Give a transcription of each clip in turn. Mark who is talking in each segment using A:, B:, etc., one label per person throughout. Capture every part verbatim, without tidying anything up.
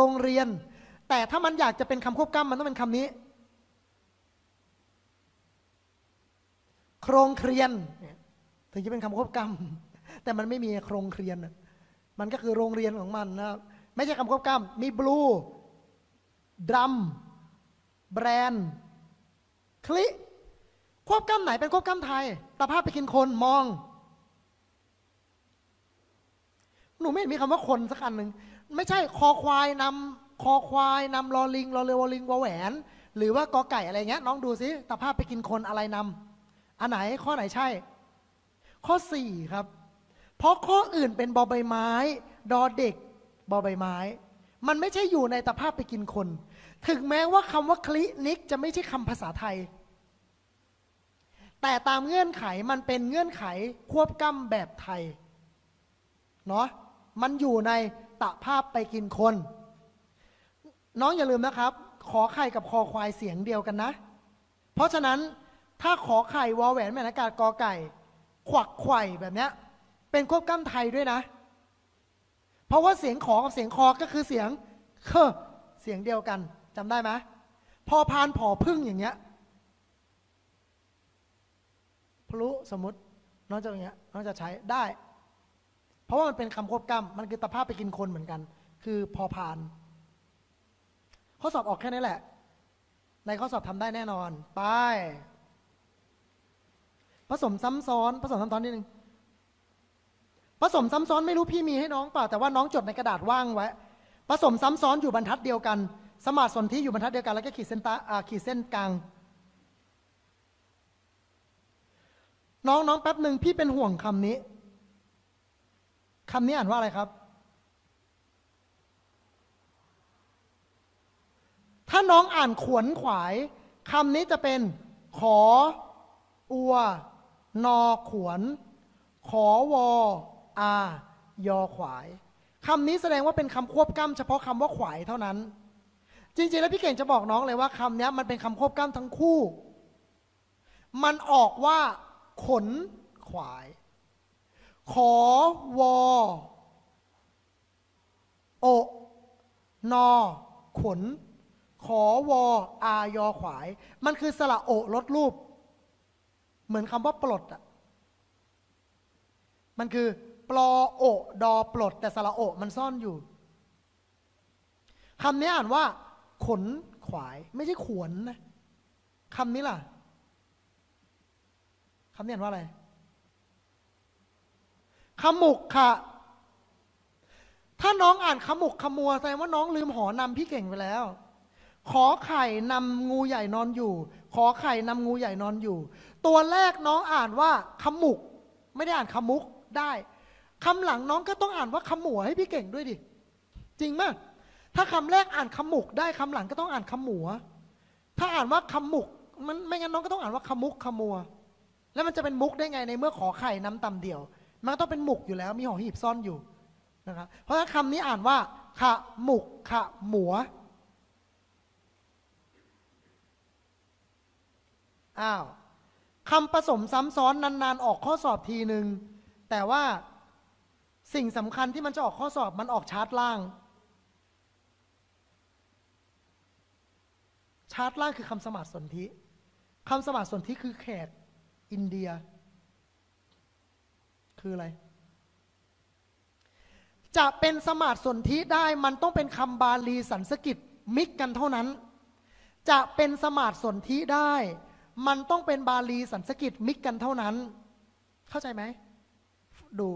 A: รงเรียนแต่ถ้ามันอยากจะเป็นคำควบกล้ำมันต้องเป็นคำนี้โครงเครียนถึงจะเป็นคำควบกล้ำแต่มันไม่มีโครงเครียนมันก็คือโรงเรียนของมันนะครับไม่ใช่คำควบกล้ำมีบลูดรัมแบรนด์คลิควบกล้ำไหนเป็นควบกล้ำไทยตาภาพไปกินคนมองหนูไม่เห็นมีคำว่าคนสักอันหนึ่งไม่ใช่คอควายนำคอควายนำลอลิงลอเรือวอลิงวอแหวนหรือว่ากอไก่อะไรเงี้ยน้องดูสิตาภาพไปกินคนอะไรนำอันไหนข้อไหนใช่ข้อสี่ครับเพราะข้ออื่นเป็นบอใบไม้ดอเด็กบอใบไม้มันไม่ใช่อยู่ในตาภาพไปกินคนถึงแม้ว่าคำว่าคลินิกจะไม่ใช่คำภาษาไทยแต่ตามเงื่อนไขมันเป็นเงื่อนไขควบกล้ำแบบไทยเนาะมันอยู่ในตะภาพไปกินคนน้องอย่าลืมนะครับขอไข่กับคอควายเสียงเดียวกันนะเพราะฉะนั้นถ้าขอไข่วอแหวนแม่นอากาศกอไก่ขวักไข่แบบเนี้ยเป็นควบกล้ำไทยด้วยนะเพราะว่าเสียงขอกับเสียงคอก็คือเสียงเคเสียงเดียวกันจำได้ไหมพอพานผอพึ่งอย่างเงี้ยพลุสมมติน้องจะอย่างเงี้ยน้องจะใช้ได้เพราะว่ามันเป็นคำควบกล้ำมันคือตะภาพไปกินคนเหมือนกันคือพอพานข้อสอบออกแค่นี้แหละในข้อสอบทำได้แน่นอนไปผสมซ้ำซ้อนผสมซ้ำซ้อนนิดนึงผสมซ้ำซ้อนไม่รู้พี่มีให้น้องเปล่าแต่ว่าน้องจดในกระดาษว่างไว้ผสมซ้ำซ้อนอยู่บรรทัดเดียวกันสมาร์ทสนธิอยู่บรรทัดเดียวกันแล้วก็ขีดเส้นตาขีดเส้นกลางน้องน้องแป๊บหนึ่งพี่เป็นห่วงคำนี้คำนี้อ่านว่าอะไรครับถ้าน้องอ่านขวนขวายคำนี้จะเป็นขออัวนอขวนขอวออายอขวายคำนี้แสดงว่าเป็นคำควบกล้ำเฉพาะคำว่าขวายเท่านั้นจริงๆแล้วพี่เก่งจะบอกน้องเลยว่าคำนี้มันเป็นคำควบกล้ำทั้งคู่มันออกว่าขนขวายขอวอโอนอขนขอวออายอขวายมันคือสระโอลดรูปเหมือนคำว่าปลดอ่ะมันคือปลอโอดอปลดแต่สระโอมันซ่อนอยู่คำนี้อ่านว่าขนขวายไม่ใช่ขวนนะคำนี้ล่ะคำนี้อ่านว่าอะไรขมุกค่ะถ้าน้องอ่านขมุกขมัวแสดงว่าน้องลืมหอนำพี่เก่งไปแล้วขอไข่นำงูใหญ่นอนอยู่ขอไข่นำงูใหญ่นอนอยู่ตัวแรกน้องอ่านว่าขมุกไม่ได้อ่านขมุกได้คำหลังน้องก็ต้องอ่านว่าขมัวให้พี่เก่งด้วยดิจริงมั้ยถ้าคำแรกอ่านขมุกได้คำหลังก็ต้องอ่านขมัวถ้าอ่านว่าขมุกมันไม่งั้นน้องก็ต้องอ่านว่าขมุกขมัวแล้วมันจะเป็นมุกได้ไงในเมื่อขอไข่นำต่ำเดี่ยวมันต้องเป็นหมุกอยู่แล้วมีหอหีบซ่อนอยู่นะครับเพราะฉะนั้นคำนี้อ่านว่าขะหมุกขะหมัวอ้าวคำผสมซ้ำซ้อนนานๆออกข้อสอบทีหนึ่งแต่ว่าสิ่งสำคัญที่มันจะออกข้อสอบมันออกชาร์ตล่างชาร์ตล่างคือคำสมาร์ทสนธิคำสมาร์ทสนธิคือแขกอินเดียคืออะไรจะเป็นสมาร์ทสนธิได้มันต้องเป็นคำบาลีสันสกฤตมิกกันเท่านั้นจะเป็นสมาร์ทสนธิได้มันต้องเป็นบาลีสันสกฤตมิกกันเท่านั้นเข้าใจไหมดู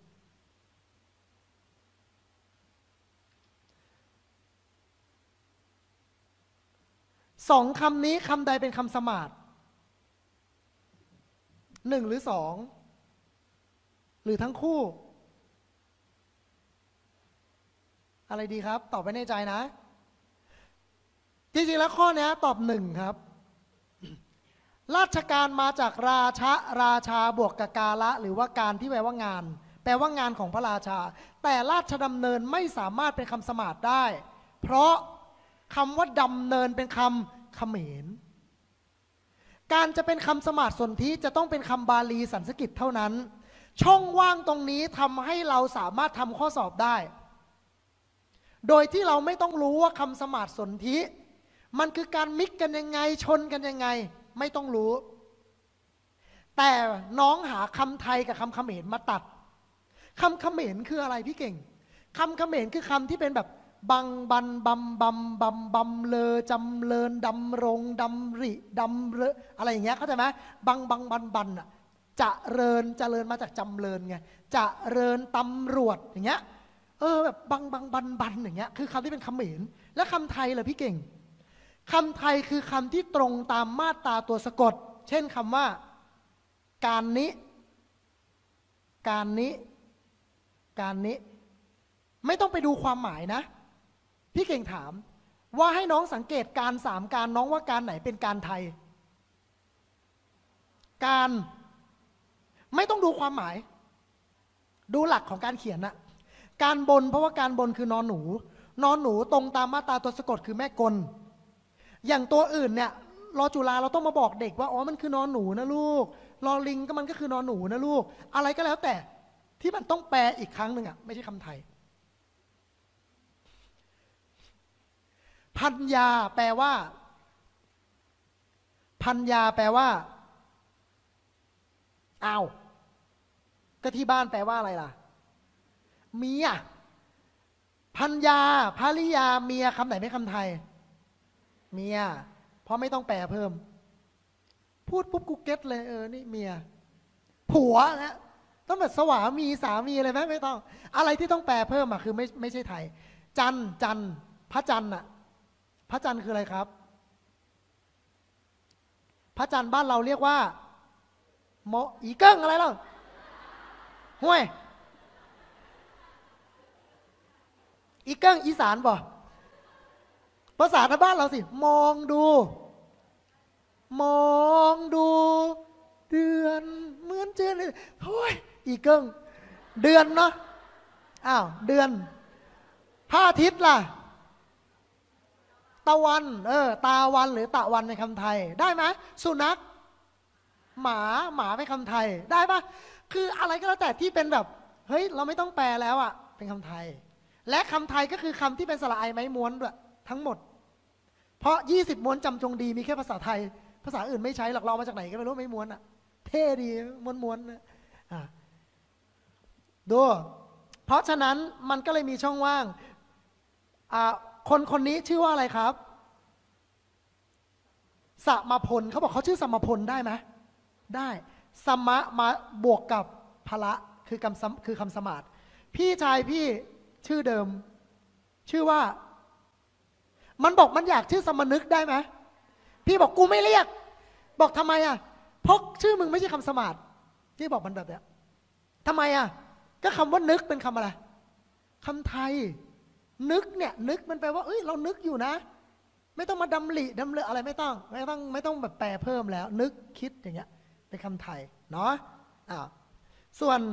A: สองคำนี้คำใดเป็นคำสมาร์ทหนึ่งหรือสองหรือทั้งคู่อะไรดีครับตอบไว้ในใจนะจริงๆแล้วข้อนี้ตอบหนึ่งครับราชการมาจากราชะราชาบวกกับกาละหรือว่าการที่แปลว่างานแปลว่างานของพระราชาแต่ราชดำเนินไม่สามารถเป็นคำสมาร์ทได้เพราะคำว่าดำเนินเป็นคำเขมรการจะเป็นคำสมาร์ทสนธิจะต้องเป็นคำบาลีสันสกฤตเท่านั้นช่องว่างตรงนี้ทำให้เราสามารถทำข้อสอบได้โดยที่เราไม่ต้องรู้ว่าคำสมาสสนธิมันคือการมิกกันยังไงชนกันยังไงไม่ต้องรู้แต่น้องหาคำไทยกับคำเขมรมาตัดคำเขมรคืออะไรพี่เก่งคำเขมรคือคำที่เป็นแบบบังบันบำบำบำบำเลอจำเริญดำรงดำริดำเรอะไรอย่างเงี้ยเข้าใจไหมบังบังบันบันอ่ะจะเริญเจริญมาจากจำเริญไงจะเริญตำรวจอย่างเงี้ยเออแบบบังบังบันบันอย่างเงี้ยคือคำที่เป็นเขมรและคำไทยเหรอพี่เก่งคำไทยคือคำที่ตรงตามมาตราตัวสะกดเช่นคำว่าการนี้การนี้การนี้ไม่ต้องไปดูความหมายนะพี่เก่งถามว่าให้น้องสังเกตการสามการน้องว่าการไหนเป็นการไทยการไม่ต้องดูความหมายดูหลักของการเขียนนะการบนเพราะว่าการบนคือนอนหนูนอนหนูตรงตามมาตราตัวสะกดคือแม่กลอย่างตัวอื่นเนี่ยรอจุฬาเราต้องมาบอกเด็กว่าอ๋อมันคือนอนหนูนะลูกรอลิงก็มันก็คือนอนหนูนะลูกอะไรก็แล้วแต่ที่มันต้องแปลอีกครั้งหนึ่งอ่ะไม่ใช่คำไทยพัญญาแปลว่าพัญญาแปลว่าอ้าวก็ที่บ้านแปลว่าอะไรล่ะเมียพัญญาภริยาเมียคำไหนไม่คำไทยเมียเพราะไม่ต้องแปลเพิ่มพูดปุ๊บกูเก็ตเลยเออนี่เมียผัวนะต้องแบบสวามีสามีอะไรไหมไม่ต้องอะไรที่ต้องแปลเพิ่มอ่ะคือไม่ไม่ใช่ไทยจันจันพระจันทร์อ่ะพระจันทร์คืออะไรครับพระจันทร์บ้านเราเรียกว่าโมอีเกิ้งอะไรล่ะห่วยอีเกิ้งอีสานบ่ภาษาทางบ้านเราสิมองดูมองดูเดือนเหมือนเจอเลยโอ้ยอีเกิ้งเดือนเนาะอ้าวเดือนพระอาทิตย์ล่ะตะวันเออตาวันหรือตะวันในคำไทยได้ไหมสุนัขหมาหมาเป็นคำไทยได้ปะคืออะไรก็แล้วแต่ที่เป็นแบบเฮ้ยเราไม่ต้องแปลแล้วอะเป็นคำไทยและคำไทยก็คือคำที่เป็นสระไอไม้ม้วนด้วยทั้งหมดเพราะยี่สิบม้วนจำจงดีมีแค่ภาษาไทยภาษาอื่นไม่ใช้หรอกเรามาจากไหนก็ไม่รู้ไม่ม้วนอะเท่ดีม้วนม้วนนะอ่ะดูเพราะฉะนั้นมันก็เลยมีช่องว่างอ่าคนคนนี้ชื่อว่าอะไรครับสมพลเขาบอกเขาชื่อสมพลได้ไหมได้สมะมาบวกกับพละคือคำคือคำสมาสพี่ชายพี่ชื่อเดิมชื่อว่ามันบอกมันอยากชื่อสมนึกได้ไหมพี่บอกกูไม่เรียกบอกทำไมอ่ะเพราะชื่อมึงไม่ใช่คำสมาสพี่บอกมันแบบเนี้ยทำไมอ่ะก็คำว่านึกเป็นคำอะไรคำไทยนึกเนี่ยนึกมันแปลว่าเอ้ยเรานึกอยู่นะไม่ต้องมาดำริดำเลอะไรไม่ต้องไม่ต้องไม่ต้องแบบแปลเพิ่มแล้วนึกคิดอย่างเงี้ยเป็นคำไทยเนาะอ่าส่วน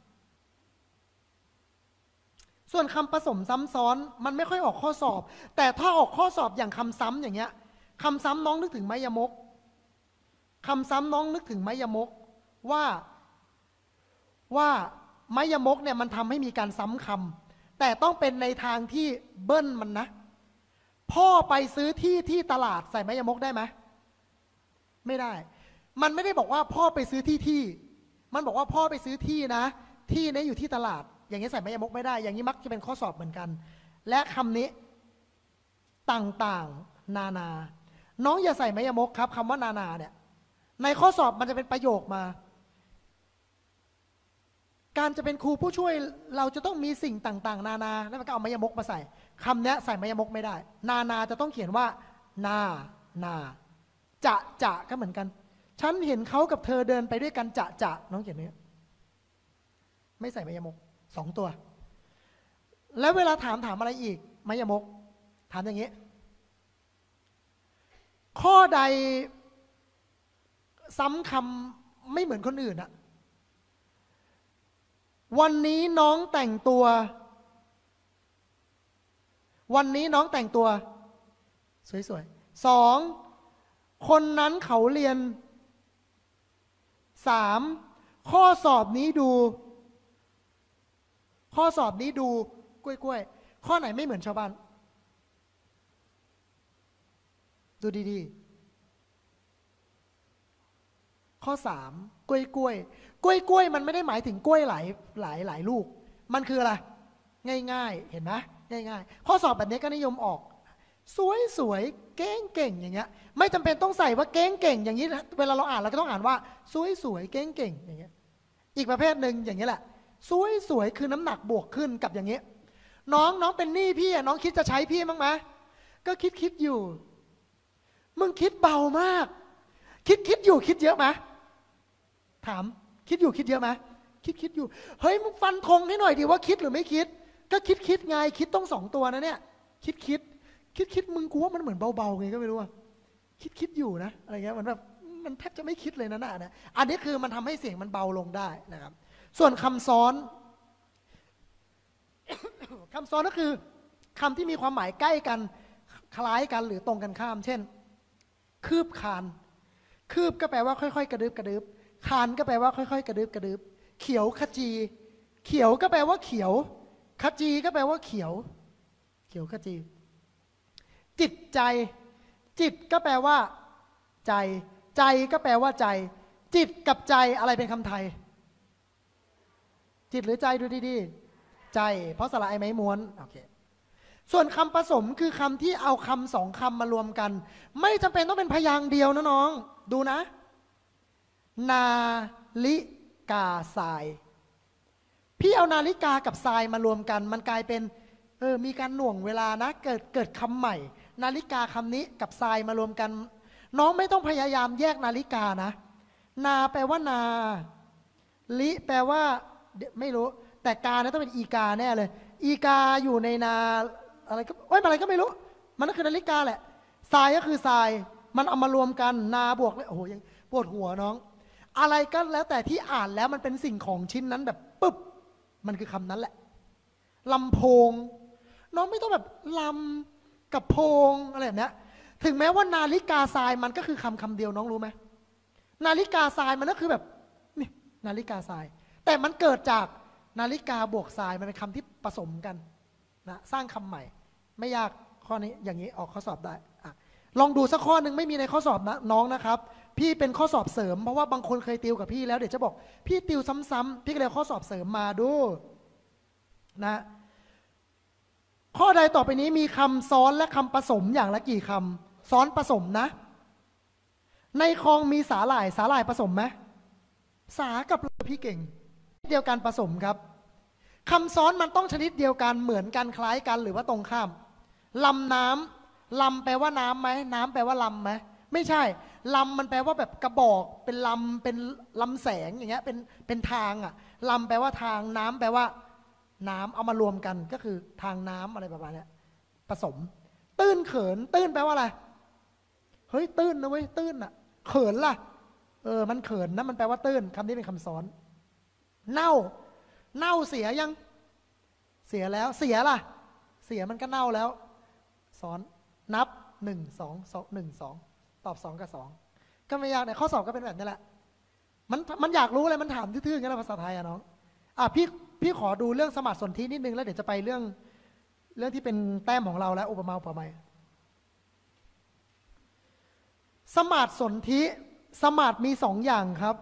A: ส่วนคำผสมซ้ำซ้อนมันไม่ค่อยออกข้อสอบแต่ถ้าออกข้อสอบอย่างคำซ้ำอย่างเงี้ยคำซ้ำน้องนึกถึงไมยมกคำซ้ำน้องนึกถึงไมยมกว่าว่าไมยมกเนี่ยมันทำให้มีการซ้ำคำแต่ต้องเป็นในทางที่เบิ้ลมันนะพ่อไปซื้อที่ที่ตลาดใส่ไมยมกได้ไหมไม่ได้มันไม่ได้บอกว่าพ่อไปซื้อที่ที่มันบอกว่าพ่อไปซื้อที่นะที่นี้อยู่ที่ตลาดอย่างนี้ใส่ไมยมกไม่ได้อย่างนี้มักจะเป็นข้อสอบเหมือนกันและคำนี้ต่างๆนานาน้องอย่าใส่ไมยมกครับคำว่านานาเนี่ยในข้อสอบมันจะเป็นประโยคมาการจะเป็นครูผู้ช่วยเราจะต้องมีสิ่งต่างๆนานาแล้วมันก็เอาไมยมกมาใส่คำนี้ใส่ไมยมกไม่ได้นานาจะต้องเขียนว่านานาจะจะก็เหมือนกันฉันเห็นเขากับเธอเดินไปด้วยกันจะจะน้องเขียนนี้ไม่ใส่ไมยมกสองตัวแล้วเวลาถามถามอะไรอีกไมยมกถามอย่างนี้ข้อใดซ้ำคำไม่เหมือนคนอื่นอะวันนี้น้องแต่งตัววันนี้น้องแต่งตัวสวยๆสองคนนั้นเขาเรียนสามข้อสอบนี้ดูข้อสอบนี้ดูกล้วยข้อไหนไม่เหมือนชาวบ้านดูดีๆข้อสามกล้วยกล้วยกล้วยกล้วยมันไม่ได้หมายถึงกล้วยหลายหลายหลายลูกมันคืออะไรง่ายๆเห็นไหมง่ายๆข้อสอบแบบนี้ก็นิยมออกสวยสวยเก่งเก่งอย่างเงี้ยไม่จำเป็นต้องใส่ว่าเก่งเก่งอย่างนี้เวลาเราอ่านเราก็ต้องอ่านว่าสวยสวยเก่งเก่งอย่างเงี้ยอีกประเภทหนึ่งอย่างเงี้ยแหละสวยสวยคือน้ำหนักบวกขึ้นกับอย่างเงี้ยน้องน้องเป็นหนี้พี่น้องคิดจะใช้พี่มั้งไหมก็คิดคิดอยู่มึงคิดเบามากคิดคิดอยู่คิดเยอะไหมถามคิดอยู่คิดเยอะไหมคิดคิดอยู่เฮ้ยมึงฟันธงให้หน่อยดิว่าคิดหรือไม่คิดก็คิดคิดไงคิดต้องสองตัวนะเนี่ยคิดคิดคิดคิดมึงกูว่ามันเหมือนเบาๆไงก็ไม่รู้ว่าคิดคิดอยู่นะอะไรเงี้ยมันแบบมันแทบจะไม่คิดเลยนะน่ะนะอันนี้คือมันทำให้เสียงมันเบาลงได้นะครับส่วนคำซ้อน คำซ้อนก็คือคำที่มีความหมายใกล้กันคล้ายกันหรือตรงกันข้ามเช่นคืบคานคืบก็แปลว่าค่อยๆกระดึบกระดึบคานก็แปลว่าค่อยๆกระดึบกระดึบเขียวขจีเขียวก็แปลว่าเขียวขจีก็แปลว่าเขียวเขียวขจีจิตใจจิตก็แปลว่าใจใจก็แปลว่าใจจิตกับใจอะไรเป็นคำไทยจิตหรือใจดูดีๆใจเพราะสระไอไม้ม้วนโอเคส่วนคำผสมคือคำที่เอาคำสองคำมารวมกันไม่จำเป็นต้องเป็นพยางค์เดียวนะน้องดูนะนาฬิกาทรายพี่เอานาฬิกากับทรายมารวมกันมันกลายเป็นเออมีการหน่วงเวลานะเกิดเกิดคำใหม่นาฬิกาคำนี้กับทรายมารวมกันน้องไม่ต้องพยายามแยกนาฬิกานะนาแปลว่านาลิแปลว่าไม่รู้แต่กาเนี่ยต้องเป็นอีกาแน่เลยอีกาอยู่ในนาอะไรก็โอ้ยอะไรก็ไม่รู้มันก็คือนาฬิกาแหละทรายก็คือทรายมันเอามารวมกันนาบวกเลยโอ้โหยังปวดหัวน้องอะไรก็แล้วแต่ที่อ่านแล้วมันเป็นสิ่งของชิ้นนั้นแบบปึ๊บมันคือคำนั้นแหละลำโพงน้องไม่ต้องแบบลำกับโพงอะไรแบบนี้ถึงแม้ว่านาฬิกาทรายมันก็คือคำคำเดียวน้องรู้ไหมนาฬิกาทรายมันก็คือแบบนี่นาฬิกาทรายแต่มันเกิดจากนาฬิกาบวกทรายมันเป็นคำที่ผสมกันนะสร้างคำใหม่ไม่ยากข้อนี้อย่างนี้ออกข้อสอบได้อะลองดูสักข้อหนึ่งไม่มีในข้อสอบนะน้องนะครับพี่เป็นข้อสอบเสริมเพราะว่าบางคนเคยติวกับพี่แล้วเดี๋ยวจะบอกพี่ติวซ้ำๆพี่ก็เลยข้อสอบเสริมมาดูนะข้อใดต่อไปนี้มีคำซ้อนและคำผสมอย่างละกี่คำซ้อนผสมนะในคลองมีสาหร่ายสาหร่ายผสมไหมสากับพี่เก่งเดียวกันผสมครับคำซ้อนมันต้องชนิดเดียวกันเหมือนกันคล้ายกันหรือว่าตรงข้ามลำน้ำลำแปลว่าน้ำไหมน้ำแปลว่าลำไหมไม่ใช่ลำมันแปลว่าแบบกระบอกเป็นลำเป็นลำแสงอย่างเงี้ยเป็นเป็นทางอะลำแปลว่าทางน้ำแปลว่าน้ำเอามารวมกันก็คือทางน้ำอะไรประมาณนี้ผสมตื้นเขินตื้นแปลว่าอะไรเฮ้ยตื้นนะเว้ยตื้นอะเขินล่ะเออมันเขินนะมันแปลว่าตื้นคำนี้เป็นคำซ้อนเน่าเน่าเสียยังเสียแล้วเสียล่ะเสียมันก็เน่าแล้วซ้อนนับหนึ่งสองสองหนึ่งสองตอบสองกับสองก็ไม่ยากเนี่ยข้อสอบก็เป็นแบบนี้แหละมันมันอยากรู้อะไรมันถามทื่อๆอย่างนี้แหละภาษาไทยอะน้องอ่ะพี่พี่ขอดูเรื่องสมาร์ทสนธินิดนึงแล้วเดี๋ยวจะไปเรื่องเรื่องที่เป็นแต้มของเราแล้วอุปมาอุปไมยสมาร์ทสนธิสมาร์ทมีสองอย่างครับ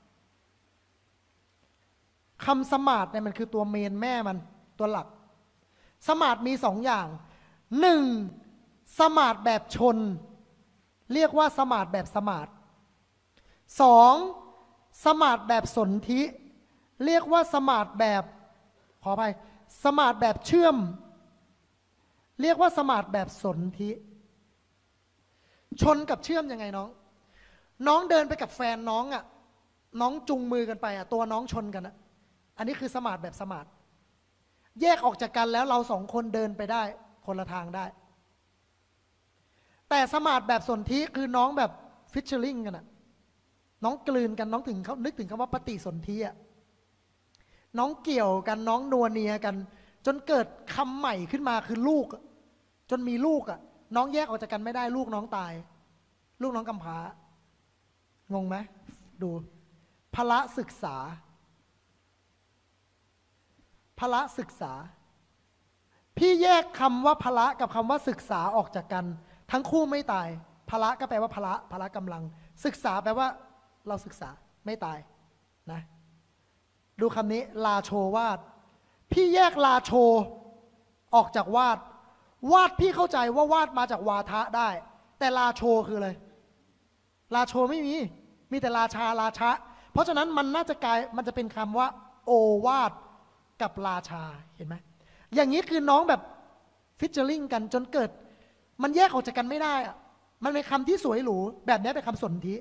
A: คำสมาร์ทเนี่ยมันคือตัวเมนแม่มันตัวหลักสมาร์ทมีสองอย่างหนึ่งสมาร์ทแบบชนเรียกว่าสมาร์ทแบบสมาร์ทสองสมาร์ทแบบสนธิเรียกว่าสมาร์ทแบบขออภัยสมาร์ทแบบเชื่อมเรียกว่าสมาร์ทแบบสนธิชนกับเชื่อมยังไงน้องน้องเดินไปกับแฟนน้องอ่ะน้องจุงมือกันไปอ่ะตัวน้องชนกันอ่ะอันนี้คือสมาร์ทแบบสมาร์ทแยกออกจากกันแล้วเราสองคนเดินไปได้คนละทางได้แต่สมาร์ทแบบสนธิคือน้องแบบฟิชเชอร์ลิงกันอ่ะน้องกลืนกันน้องถึงเขานึกถึงคำว่าปฏิสนธิอ่ะน้องเกี่ยวกันน้องนัวเนียกันจนเกิดคำใหม่ขึ้นมาคือลูกจนมีลูกอ่ะน้องแยกออกจากกันไม่ได้ลูกน้องตายลูกน้องกำพร้างงไหมดูพละศึกษาพละศึกษาพี่แยกคำว่าพละกับคำว่าศึกษาออกจากกัน ทั้งคู่ไม่ตายพละก็แปลว่าพละพละกำลังศึกษาแปลว่าเราศึกษาไม่ตายนะดูคำนี้ลาโชวาดพี่แยกลาโชออกจากวาดวาดพี่เข้าใจว่าวาดมาจากวาทะได้แต่ลาโชคืออะไรลาโชไม่มีมีแต่ราชาราชะเพราะฉะนั้นมันน่าจะกลายมันจะเป็นคำว่าโอวาทกับราชาเห็นไหมอย่างนี้คือน้องแบบฟิชเชอร์ลิงกันจนเกิดมันแยกออกจากกันไม่ได้อะมันเป็นคำที่สวยหรูแบบนี้เป็นคำสนธิ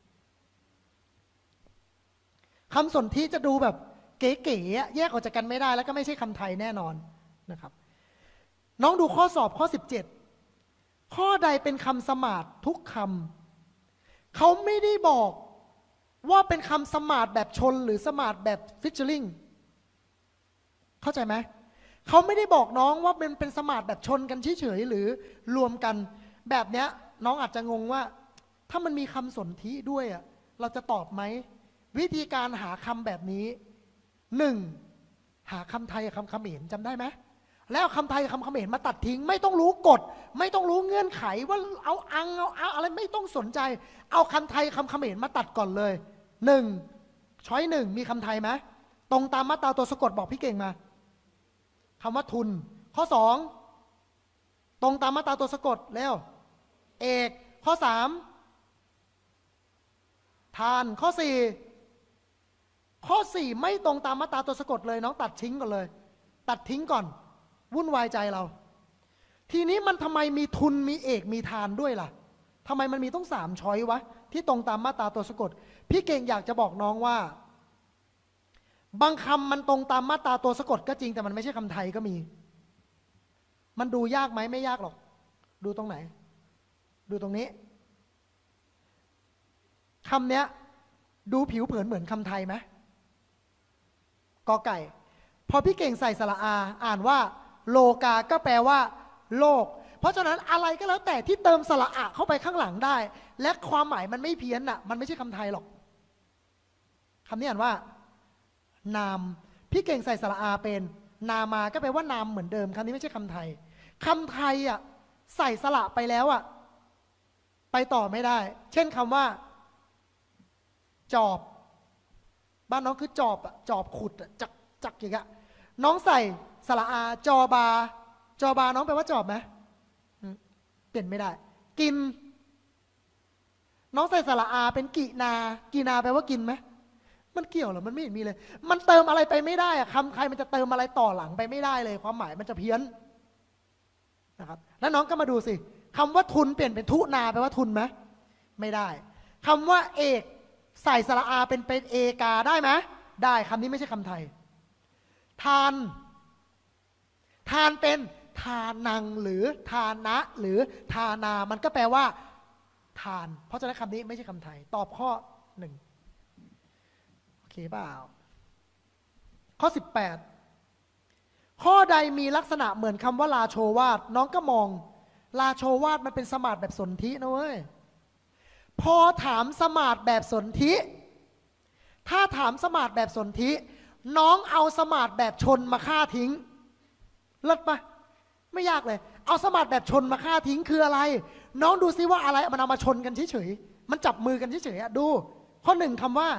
A: คำสนธิจะดูแบบเก๋ๆแยกออกจากกันไม่ได้แล้วก็ไม่ใช่คำไทยแน่นอนนะครับน้องดูข้อสอบข้อสิบเจ็ดข้อใดเป็นคำสมาสทุกคำเขาไม่ได้บอกว่าเป็นคำสมาสแบบชนหรือสมาสแบบฟิชเชอร์ลิงเข้าใจไหมเขาไม่ได้บอกน้องว่าเป็นเป็นสมาสแบบชนกันเฉยๆหรือรวมกันแบบเนี้ยน้องอาจจะงงว่าถ้ามันมีคำสนธิด้วยอ่ะเราจะตอบไหมวิธีการหาคำแบบนี้หนึ่งหาคำไทยกับคำเขมรจำได้ไหมแล้วคำไทยกับคำเขมรมาตัดทิ้งไม่ต้องรู้กฎไม่ต้องรู้เงื่อนไขว่าเอาอังเอาเอาอะไรไม่ต้องสนใจเอาคำไทยคำเขมรมาตัดก่อนเลยหนึ่งช้อยหนึ่งมีคำไทยไหมตรงตามมาตราตัวสะกดบอกพี่เก่งมาคำว่าทุนข้อสองตรงตามมาตราตัวสะกดแล้วเอกข้อสามทานข้อสี่ข้อสี่ไม่ตรงตามมาตราตัวสะกดเลยน้องตัดทิ้งก่อนเลยตัดทิ้งก่อนวุ่นวายใจเราทีนี้มันทำไมมีทุนมีเอกมีทานด้วยล่ะทำไมมันมีต้องสามช้อยวะที่ตรงตามมาตราตัวสะกดพี่เก่งอยากจะบอกน้องว่าบางคำมันตรงตามมาตราตัวสะกดก็จริงแต่มันไม่ใช่คำไทยก็มีมันดูยากไหมไม่ยากหรอกดูตรงไหนดูตรงนี้คำเนี้ยดูผิวเผินเหมือนคำไทยไหมกอไก่พอพี่เก่งใส่สระอาอ่านว่าโลกาก็แปลว่าโลกเพราะฉะนั้นอะไรก็แล้วแต่ที่เติมสระอะเข้าไปข้างหลังได้และความหมายมันไม่เพี้ยนน่ะมันไม่ใช่คำไทยหรอกคำนี้อ่านว่านามพี่เก่งใส่สระอาเป็นนามาก็แปลว่านามเหมือนเดิมคำนี้ไม่ใช่คำไทยคำไทยอ่ะใส่สระไปแล้วอ่ะไปต่อไม่ได้เช่นคำว่าจอบบ้านน้องคือจอบอ่ะจอบขุดอ่ะจักจักอย่างเงี้ยน้องใส่สระอาจอบาจอบาน้องแปลว่าจอบไหมเปลี่ยนไม่ได้กินน้องใส่สระอาเป็นกินากินาแปลว่ากินไหมมันเกี่ยวหรอมันไม่เห็นมีเลยมันเติมอะไรไปไม่ได้อะคำใครมันจะเติมอะไรต่อหลังไปไม่ได้เลยความหมายมันจะเพี้ยนนะครับแล้วน้องก็มาดูสิคำว่าทุนเปลี่ยนเป็นทุนาแปลว่าทุนไหมไม่ได้คำว่าเอกใส่สระอาเป็นเป็นเอกาได้ไหมได้คำนี้ไม่ใช่คำไทยทานทานเป็นทานังหรือทานะหรือทานามันก็แปลว่าทานเพราะฉะนั้นคำนี้ไม่ใช่คำไทยตอบข้อหนึ่งโอเคเปล่าข้อสิบแปดข้อใดมีลักษณะเหมือนคำว่าลาโชวาทน้องก็มองลาโชวาทมันเป็นสมาสแบบสนธินะเว้ยพอถามสมาสแบบสนธิถ้าถามสมาสแบบสนธิน้องเอาสมาสแบบชนมาฆ่าทิ้งเลิศปะไม่ยากเลยเอาสมาสแบบชนมาฆ่าทิ้งคืออะไรน้องดูซิว่าอะไรมันเอามาชนกันเฉยๆมันจับมือกันเฉยๆดูข้อหนึ่งคำว่า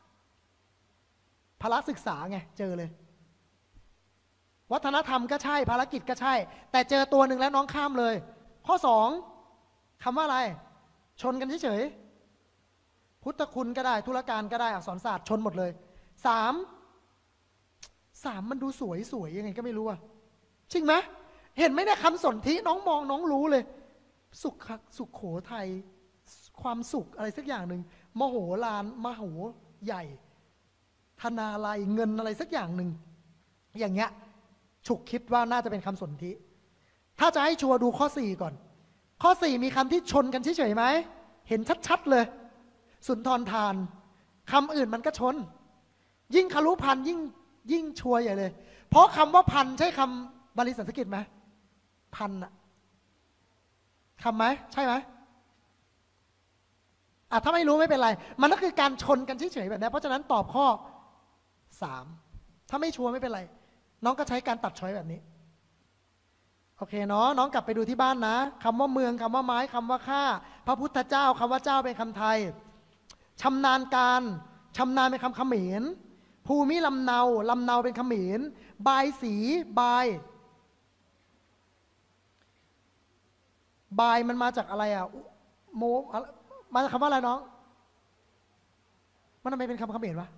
A: พละศึกษาไงเจอเลยวัฒนธรรมก็ใช่ภารกิจก็ใช่แต่เจอตัวหนึ่งแล้วน้องข้ามเลยข้อสองคำว่าอะไรชนกันเฉยๆพุทธคุณก็ได้ธุรการก็ได้อักษรศาสตร์ชนหมดเลยสามสามมันดูสวยสวยยังไงก็ไม่รู้อะจริงไหมเห็นไหมเนี่ยคำสนธิน้องมองน้องรู้เลยสุขสุขโขทัยความสุขอะไรสักอย่างหนึ่งมโหฬารมโหใหญ่ธนาลัยเงินอะไรสักอย่างหนึ่งอย่างเงี้ยฉุกคิดว่าน่าจะเป็นคำสนธิถ้าจะให้ชัวร์ดูข้อสี่ก่อนข้อสี่มีคำที่ชนกันเฉยๆไหมเห็นชัดๆเลยสุนทรทานคำอื่นมันก็ชนยิ่งคารุพันยิ่งยิ่งชัวร์ใหญ่เลยเพราะคำว่าพันใช่คำบาลีสันสกฤตไหมพันอะคำไหมใช่ไหมอ่ะถ้าไม่รู้ไม่เป็นไรมันก็คือการชนกันเฉยๆแบบนี้เพราะฉะนั้นตอบข้อสามถ้าไม่ชัวร์ไม่เป็นไรน้องก็ใช้การตัดช้อยแบบนี้อเคเนาะน้องกลับไปดูที่บ้านนะคำว่าเมืองคำว่าไม้คำว่าข้าพระพุทธเจ้าคำว่าเจ้าเป็นคำไทยชำนาญการชำนาญเป็นคำเขมรภูมิลำเนาลำเนาเป็นเขมรบายสีบายบายมันมาจากอะไรอ่ะโมมาจากคำว่าอะไรน้องมันทำไมเป็นคำเขมรวะ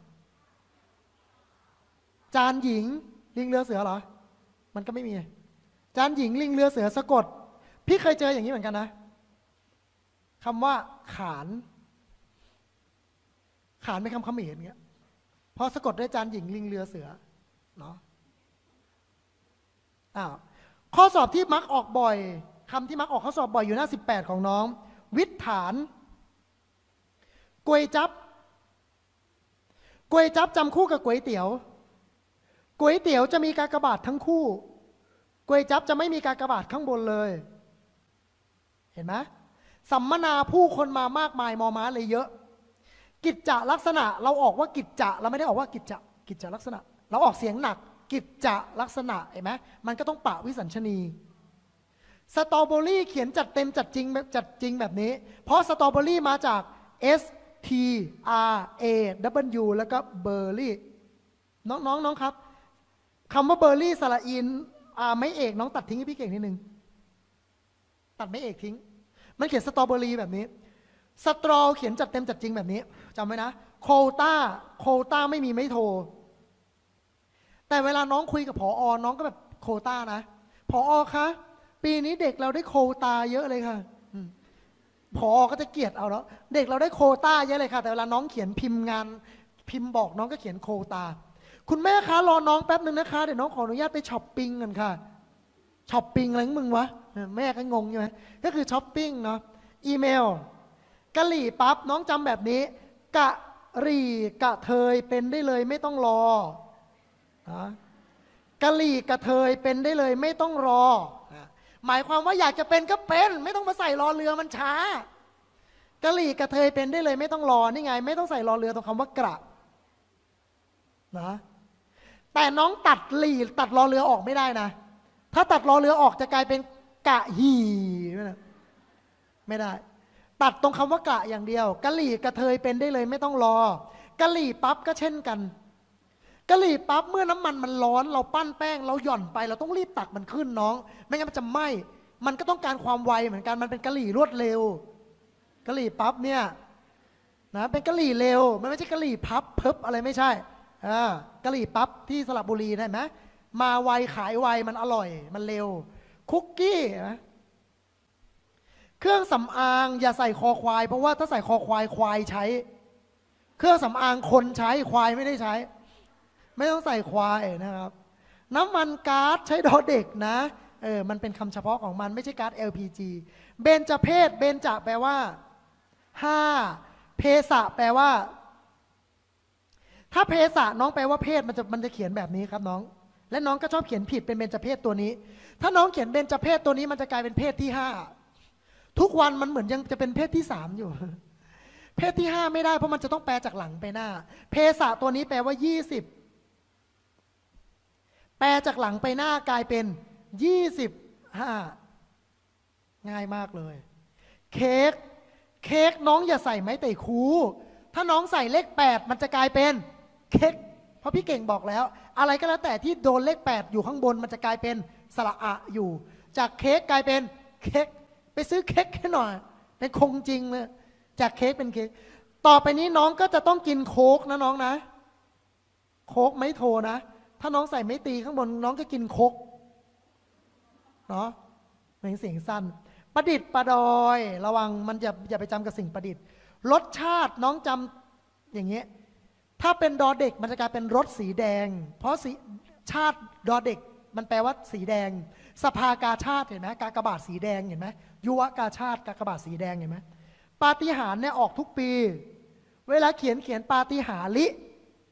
A: จานหญิงลิงเรือเสือเหรอมันก็ไม่มีจานหญิงลิงเรือเสือสะกดพี่เคยเจออย่างนี้เหมือนกันนะคำว่าขานขานเป็นคำเขมรอย่างเงี้ยพอสะกดด้วยจานหญิงลิงเรือเสือเนาะอ้าวข้อสอบที่มักออกบ่อยคำที่มักออกข้อสอบบ่อยอยู่หน้าสิบแปดของน้องวิถฐานก๋วยจับก๋วยจับจำคู่กับก๋วยเตี๋ยวก๋วยเตี๋ยวจะมีกากบาททั้งคู่ก๋วยจับจะไม่มีกากบาทข้างบนเลยเห็นไหมสัมมนาผู้คนมามากมายมอม้าเลยเยอะกิจจลักษณะเราออกว่ากิจจะเราไม่ได้ออกว่ากิจจะกิจจลักษณะเราออกเสียงหนักกิจจลักษณะเห็นไหมมันก็ต้องปะวิสัญชนีสตรอเบอรี่เขียนจัดเต็มจัดจริงแบบจัดจริงแบบนี้เพราะสตรอเบอรี่มาจาก S T R A W แล้วก็เบอร์รี่น้องน้องน้องครับคำว่าเบอร์รี่สระอินอ่าไม่เอกน้องตัดทิ้งให้พี่เก่งนิดนึงตัดไม่เอกทิ้งมันเขียนสตรอเบอรี่แบบนี้สตรอเขียนจัดเต็มจัดจริงแบบนี้จำไว้นะโคต้าโคต้าไม่มีไม่โทรแต่เวลาน้องคุยกับผอน้องก็แบบโคต้านะผอคะปีนี้เด็กเราได้โคตาเยอะเลยค่ะผอก็จะเกลียดเอาแล้วเด็กเราได้โคต้าเยอะเลยค่ะแต่เวลาน้องเขียนพิมพ์งานพิมพ์บอกน้องก็เขียนโคตาคุณแม่คะรอน้องแป๊บนึงนะคะเดี๋ยวน้องขออนุญาตไปช้อปปิ้งกันค่ะช้อปปิ้งอะไรมึงวะแม่ก็งงใช่ไหมก็คือช้อปปิ้งเนาะอีเมลกะหรี่ปั๊บน้องจำแบบนี้กะหรี่กะเทยเป็นได้เลยไม่ต้องรอนะกะหรี่กะเทยเป็นได้เลยไม่ต้องรอหมายความว่าอยากจะเป็นก็เป็นไม่ต้องมาใส่รอเรือมันช้ากะหรี่กะเทยเป็นได้เลยไม่ต้องรอนี่ไงไม่ต้องใส่รอเรือตรงคำว่ากระนะแต่น้องตัดหลี่ตัดรอเรือออกไม่ได้นะถ้าตัดรอเรือออกจะกลายเป็นกะหีไม่ได้ตัดตรงคำว่ากะอย่างเดียวกะหรี่กะเทยเป็นได้เลยไม่ต้องรอกะหรี่ปั๊บก็เช่นกันกะหรี่ปั๊บเมื่อน้ำมันมันร้อนเราปั้นแป้งเราหย่อนไปเราต้องรีบตักมันขึ้นน้องไม่งั้นมันจะไหม้มันก็ต้องการความไวเหมือนกันมันเป็นกะหรี่รวดเร็วกะหรี่ปั๊บเนี่ยนะเป็นกะหรี่เร็วมันไม่ใช่กะหรี่พับเพิบอะไรไม่ใช่อ่ากะหรี่ปั๊บที่สระบุรีได้ไหมมาไวขายไวมันอร่อยมันเร็วคุกกี้นะเครื่องสำอางอย่าใส่คอควายเพราะว่าถ้าใส่คอควายควายใช้เครื่องสำอางคนใช้ควายไม่ได้ใช้ไม่ต้องใส่ควายนะครับน้ำมันก๊าซใช้ดอเด็กนะเออมันเป็นคำเฉพาะของมันไม่ใช่ก๊าซ แอล พี จี เบญจเพศเบญจแปลว่าห้าเพศะแปลว่าถ้าเพศะน้องแปลว่าเพศมันจะมันจะเขียนแบบนี้ครับน้องและน้องก็ชอบเขียนผิดเป็นเบญจเพศตัวนี้ถ้าน้องเขียนเบญจเพศตัวนี้มันจะกลายเป็นเพศที่ห้าทุกวันมันเหมือนยังจะเป็นเพศที่สามอยู่เพศที่ห้าไม่ได้เพราะมันจะต้องแปลจากหลังไปหน้าเพศะตัวนี้แปลว่ายี่สิบแปลจากหลังไปหน้ากลายเป็นยี่สิบห้าง่ายมากเลยเค้กเค้กน้องอย่าใส่ไม้ไต่คูถ้าน้องใส่เลขแปดมันจะกลายเป็นเค้กเพราะพี่เก่งบอกแล้วอะไรก็แล้วแต่ที่โดนเลขแปดอยู่ข้างบนมันจะกลายเป็นสระอะอยู่จากเค้กกลายเป็นเค้กไปซื้อเค้กให้หน่อยเป็นคงจริงเลยจากเค้กเป็นเค้กต่อไปนี้น้องก็จะต้องกินโค้กนะน้องนะโค้กไม่โทนะถ้าน้องใส่ไม่ตีข้างบนน้องก็กินโค้กเนาะเป็นเสียงสั้นประดิษฐ์ประดอยระวังมันจะอย่าไปจำกับสิ่งประดิษฐ์รสชาติน้องจำอย่างเงี้ยถ้าเป็นดอเด็กมันจะกลายเป็นรสสีแดงเพราะสีชาติดอเด็กมันแปลว่าสีแดงสภากาชาติเห็นไหมกากบาทสีแดงเห็นไหมยุวกาชาติกากบาทสีแดงเห็นไหมปาฏิหาริย์เนี่ยออกทุกปีเวลาเขียนเขียนปาฏิหาริย์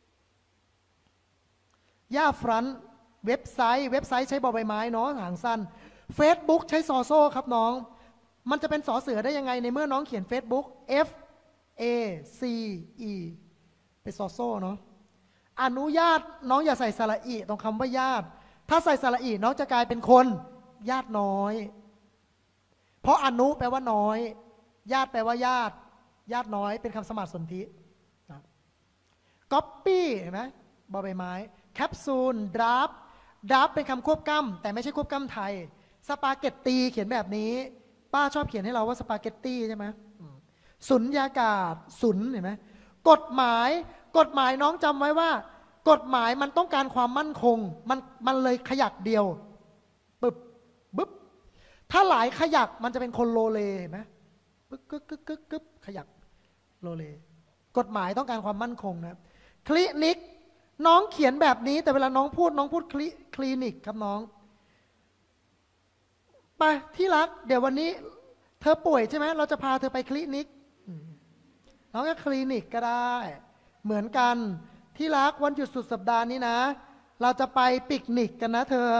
A: ย่าฟรันเว็บไซต์เว็บไซต์ใช้บอใบไม้เนาะหางสั้น Facebook ใช้ซอโซ่ครับน้องมันจะเป็นสอเสือได้ยังไงในเมื่อน้องเขียน Facebook F A C E เป็นซอโซ่เนาะอนุญาตน้องอย่าใส่สระอีตรงคำว่าญาติถ้าใส่สระอีน้องจะกลายเป็นคนญาติน้อยเพราะอนุแปลว่าน้อยญาติแปลว่าญาติญาติน้อยเป็นคำสมาสนธิก๊อปปี้เห็นไหมบอใบไม้แคปซูลดราฟดราฟเป็นคำควบกล้ำแต่ไม่ใช่ควบกล้ำไทยสปาเกตตีเขียนแบบนี้ป้าชอบเขียนให้เราว่าสปาเกตตี้ใช่ไหมสุญญากาศสุนเห็นไหมกฎหมายกฎหมายน้องจำไว้ว่ากฎหมายมันต้องการความมั่นคงมันมันเลยขยักเดียวปึ๊บปึ๊บถ้าหลายขยักมันจะเป็นคนโลเลเห็นไหมปึ๊บกึ๊กกึ๊กกึ๊กกึ๊กขยักโลเลกฎหมายต้องการความมั่นคงนะคลินิกน้องเขียนแบบนี้แต่เวลาน้องพูดน้องพูดคลิคลินิกครับน้องไปที่รักเดี๋ยววันนี้เธอป่วยใช่ไหมเราจะพาเธอไปคลินิกน้องก็คลินิกก็ได้เหมือนกันที่รักวันหยุดสุดสัปดาห์นี้นะเราจะไปปิกนิกกันนะเธอ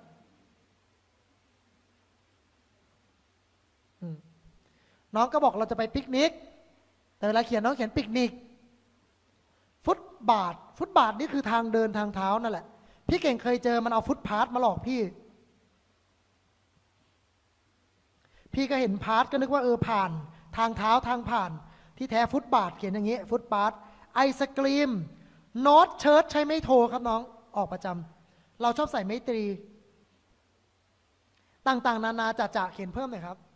A: น้องก็บอกเราจะไปปิกนิกแต่เวลาเขียนน้องเขียนปิกนิกฟุตบาทฟุตบาทนี่คือทางเดินทางเท้านั่นแหละพี่เก่งเคยเจอมันเอาฟุตพาธมาหลอกพี่พี่ก็เห็นพาธก็นึกว่าเออผ่านทางเท้าทางผ่านที่แท้ฟุตบาทเขียนอย่างนี้ฟุตบาทไอศกรีมโน้ตเชิ้ตใช้ไม่โทรครับน้องออกประจำเราชอบใส่ไมตรีต่างๆนานาจะจะเขียนเพิ่มหน่อยครับ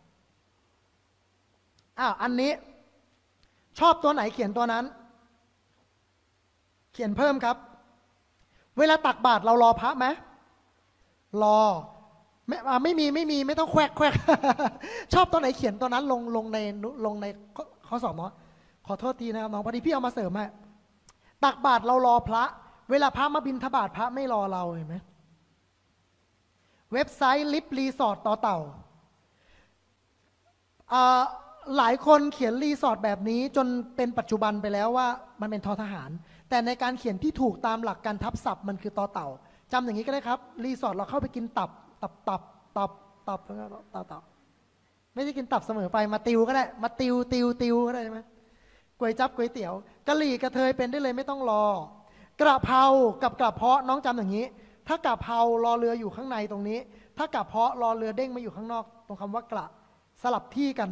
A: อ้าวอันนี้ชอบตัวไหนเขียนตัวนั้นเขียนเพิ่มครับเวลาตักบาตรเรารอพระไหมรอไม่ไม่มีไม่มีไม่ต้องแควกแควก ชอบตัวไหนเขียนตัวนั้นลงลงในลงในข้อสอบเนาะขอโทษทีนะครับน้องพอดีพี่เอามาเสริมอะตักบาตรเรารอพระเวลาพระมาบิณฑบาตพระไม่รอเราเห็นไหมเว็บไซต์ลิฟรีสอร์ทต่อเต่าหลายคนเขียนรีสอร์ทแบบนี้จนเป็นปัจจุบันไปแล้วว่ามันเป็นทอทหารแต่ในการเขียนที่ถูกตามหลักการทับศัพท์มันคือต่อเต่าจำอย่างนี้ก็ได้ครับรีสอร์ทเราเข้าไปกินตับตับตับตับตับตับตับไม่ได้กินตับเสมอไปมาติวก็ได้มาติวติวติวก็ได้ใช่ไหมก๋วยจั๊บก๋วยเตี๋ยวกะหรี่กระเทยเป็นได้เลยไม่ต้องรอกระเพรากับกระเพาะน้องจำอย่างนี้ถ้ากระเพรารอเรืออยู่ข้างในตรงนี้ถ้ากระเพาะรอเรือเด้งมาอยู่ข้างนอกตรงคำว่ากระสลับที่กัน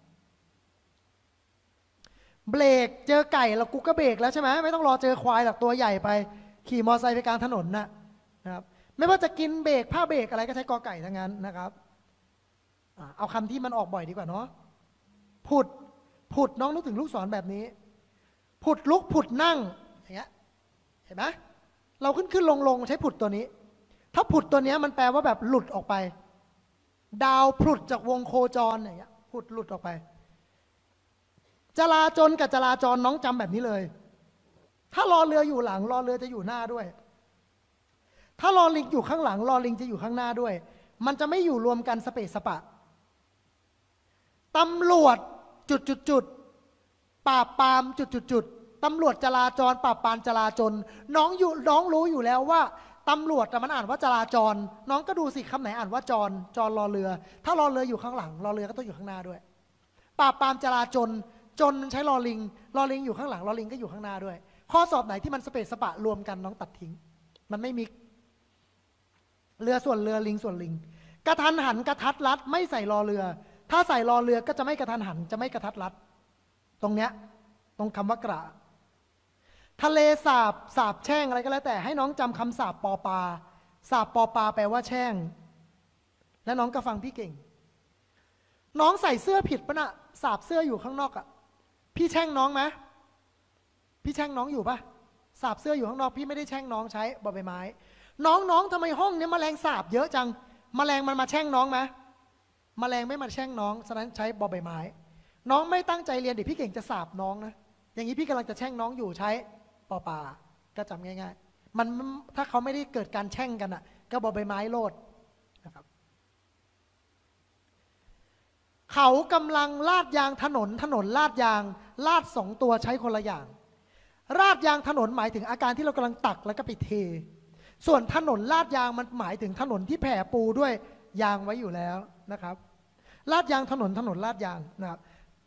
A: เบรกเจอไก่เรากูก็เบรกแล้วใช่ไหมไม่ต้องรอเจอควายหลักตัวใหญ่ไปขี่มอเตอร์ไซค์ไปกลางถนนนะนะครับไม่ว่าจะกินเบรกผ้าเบรกอะไรก็ใช้กอไก่ทั้งนั้นนะครับเอาคำที่มันออกบ่อยดีกว่าเนาะผุดผุดน้องนึกถึงลูกศรแบบนี้ผุดลุกผุดนั่งอย่างเงี้ยเห็นไหมเราขึ้นขึ้นลงลงใช้ผุดตัวนี้ถ้าผุดตัวนี้มันแปลว่าแบบหลุดออกไปดาวผุดจากวงโคจรอย่างเงี้ยผุดหลุดออกไปจราจรกับจราจรน้องจำแบบนี้เลยถ้ารอเรืออยู่หลังรอเรือจะอยู่หน้าด้วยถ้ารอลิงอยู่ข้างหลังรอลิงจะอยู่ข้างหน้าด้วยมันจะไม่อยู่รวมกันสเปซสปะตำรวจจุดจุดจุดปราบปรามจุดจุดจุดตำรวจจราจรปราบปรามจราจรน้องอยู่น้องรู้อยู่แล้วว่าตำรวจแต่มันอ่านว่าจราจรน้องก็ดูสิคำไหนอ่านว่าจรจรรอเรือถ้ารอเรืออยู่ข้างหลังรอเรือก็ต้องอยู่ข้างหน้าด้วยปราบปรามจราจรจนใช้ลอลิงลอลิงอยู่ข้างหลังลอลิงก็อยู่ข้างหน้าด้วยข้อสอบไหนที่มันสเปซสปะรวมกันน้องตัดทิ้งมันไม่มีเรือส่วนเรือลิงส่วนลิงกระทันหันกระทัดรัดไม่ใส่รอเรือถ้าใส่รอเรือก็จะไม่กระทันหันจะไม่กระทัดรัดตรงเนี้ยตรงคำว่ากระทะเลสาบสาบแช่งอะไรก็แล้วแต่ให้น้องจำคำสาบปอปาสาบปอปาแปลว่าแช่งและน้องก็ฟังพี่เก่งน้องใส่เสื้อผิดปะน่ะสาบเสื้ออยู่ข้างนอกอ่ะพี่แช่งน้องไหมพี่แช่งน้องอยู่ปะสาบเสื้ออยู่ข้างนอกพี่ไม่ได้แช่งน้องใช้บอใบไม้น้องน้องทำไมห้องนี้แมลงสาบเยอะจังแมลงมันมาแช่งน้องไหมแมลงไม่มาแช่งน้องฉะนั้นใช้บอใบไม้น้องไม่ตั้งใจเรียนเดี๋ยวพี่เก่งจะสาบน้องนะอย่างนี้พี่กำลังจะแช่งน้องอยู่ใช้ปอปาก็จำง่ายๆมันถ้าเขาไม่ได้เกิดการแช่งกันอ่ะก็บอใบไม้โลดนะครับเขากำลังลาดยางถนนถนนลาดยางลาดสองตัวใช้คนละอย่างลาดยางถนนหมายถึงอาการที่เรากำลังตักแล้วก็ไปเทส่วนถนนลาดยางมันหมายถึงถนนที่แผ่ปูด้วยยางไว้อยู่แล้วนะครับลาดยางถนนถนนลาดยางนะครับ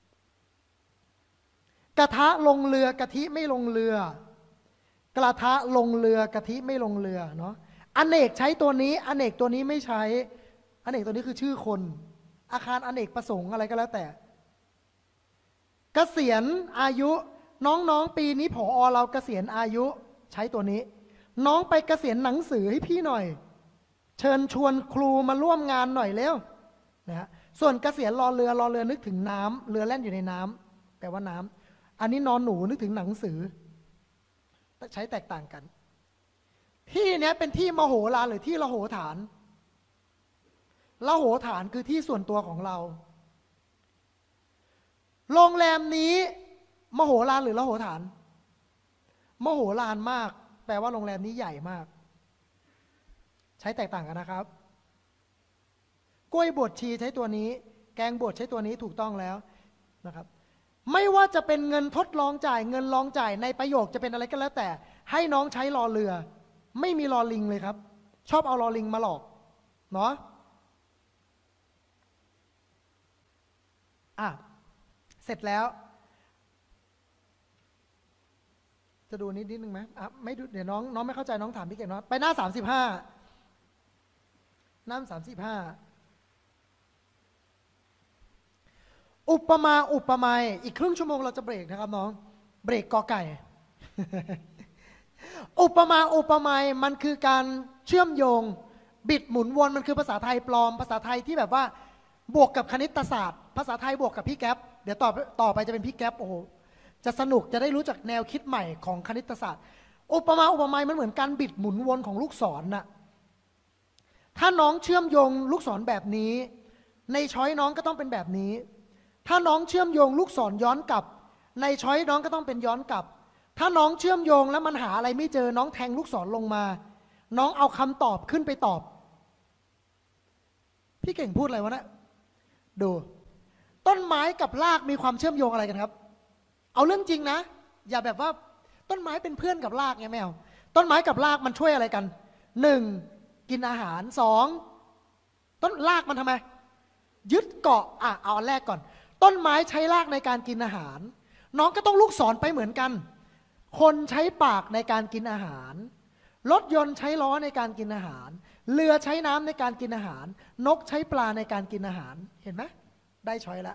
A: กระทะลงเรือกะทิไม่ลงเรือกระทะลงเรือกะทิไม่ลงเรือเนาะอเนกใช้ตัวนี้อเนกตัวนี้ไม่ใช้ออเนกตัวนี้คือชื่อคนอาคารอเนกประสงค์อะไรก็แล้วแต่เกษียณอายุน้องๆปีนี้ผอเราเกษียณอายุใช้ตัวนี้น้องไปเกษียณหนังสือให้พี่หน่อยเชิญชวนครูมาร่วมงานหน่อยเร็วนะฮะส่วนเกษียณรอเรือรอเรือนึกถึงน้ำเรือแล่นอยู่ในน้ำแปลว่าน้ำอันนี้นอนหนูนึกถึงหนังสือใช้แตกต่างกันที่เนี้ยเป็นที่มโหฬารหรือที่ละโหฐานละโหฐานคือที่ส่วนตัวของเราโรงแรมนี้มโหฬารหรือละโหฐานมโหฬารมากแปลว่าโรงแรมนี้ใหญ่มากใช้แตกต่างกันนะครับกล้วยบดชีใช้ตัวนี้แกงบดใช้ตัวนี้ถูกต้องแล้วนะครับไม่ว่าจะเป็นเงินทดลองจ่ายเงินลองจ่ายในประโยคจะเป็นอะไรก็แล้วแต่ให้น้องใช้รอเรือไม่มีรอลิงเลยครับชอบเอารอลิงมาหลอกเนาะอ่ะเสร็จแล้วจะดูนิดนิดนึงไหมอ่ะไม่ดูเดี๋ยวน้องน้องไม่เข้าใจน้องถามพี่เก่งเนาะไปหน้าสามสิบห้าหน้าสามสิบห้าอุปมาอุปไมยอีกครึ่งชั่วโมงเราจะเบรกนะครับน้องเบรกกอไก่ อุปมาอุปไมยมันคือการเชื่อมโยงบิดหมุนวนมันคือภาษาไทยปลอมภาษาไทยที่แบบว่าบวกกับคณิตศาสตร์ภาษาไทยบวกกับพี่แก๊ปเดี๋ยวต่อต่อไปจะเป็นพี่แก๊ปโอ้โหจะสนุกจะได้รู้จักแนวคิดใหม่ของคณิตศาสตร์อุปมาอุปไมยมันเหมือนการบิดหมุนวนของลูกศรน่ะถ้าน้องเชื่อมโยงลูกศรแบบนี้ในช้อยน้องก็ต้องเป็นแบบนี้ถ้าน้องเชื่อมโยงลูกศรย้อนกลับในช้อยน้องก็ต้องเป็นย้อนกลับถ้าน้องเชื่อมโยงแล้วมันหาอะไรไม่เจอน้องแทงลูกศรลงมาน้องเอาคำตอบขึ้นไปตอบพี่เก่งพูดอะไรวะนะดูต้นไม้กับรากมีความเชื่อมโยงอะไรกันครับเอาเรื่องจริงนะอย่าแบบว่าต้นไม้เป็นเพื่อนกับรากไงแมวต้นไม้กับรากมันช่วยอะไรกันหนึ่งกินอาหารสองต้นรากมันทำไมยึดเกาะอ่ะเอาอันแรกก่อนต้นไม้ใช้รากในการกินอาหารน้องก็ต้องลูกศรไปเหมือนกันคนใช้ปากในการกินอาหารรถยนต์ใช้ล้อในการกินอาหารเรือใช้น้ำในการกินอาหารนกใช้ปลาในการกินอาหารเห็นไหมได้ช้อยแล้ว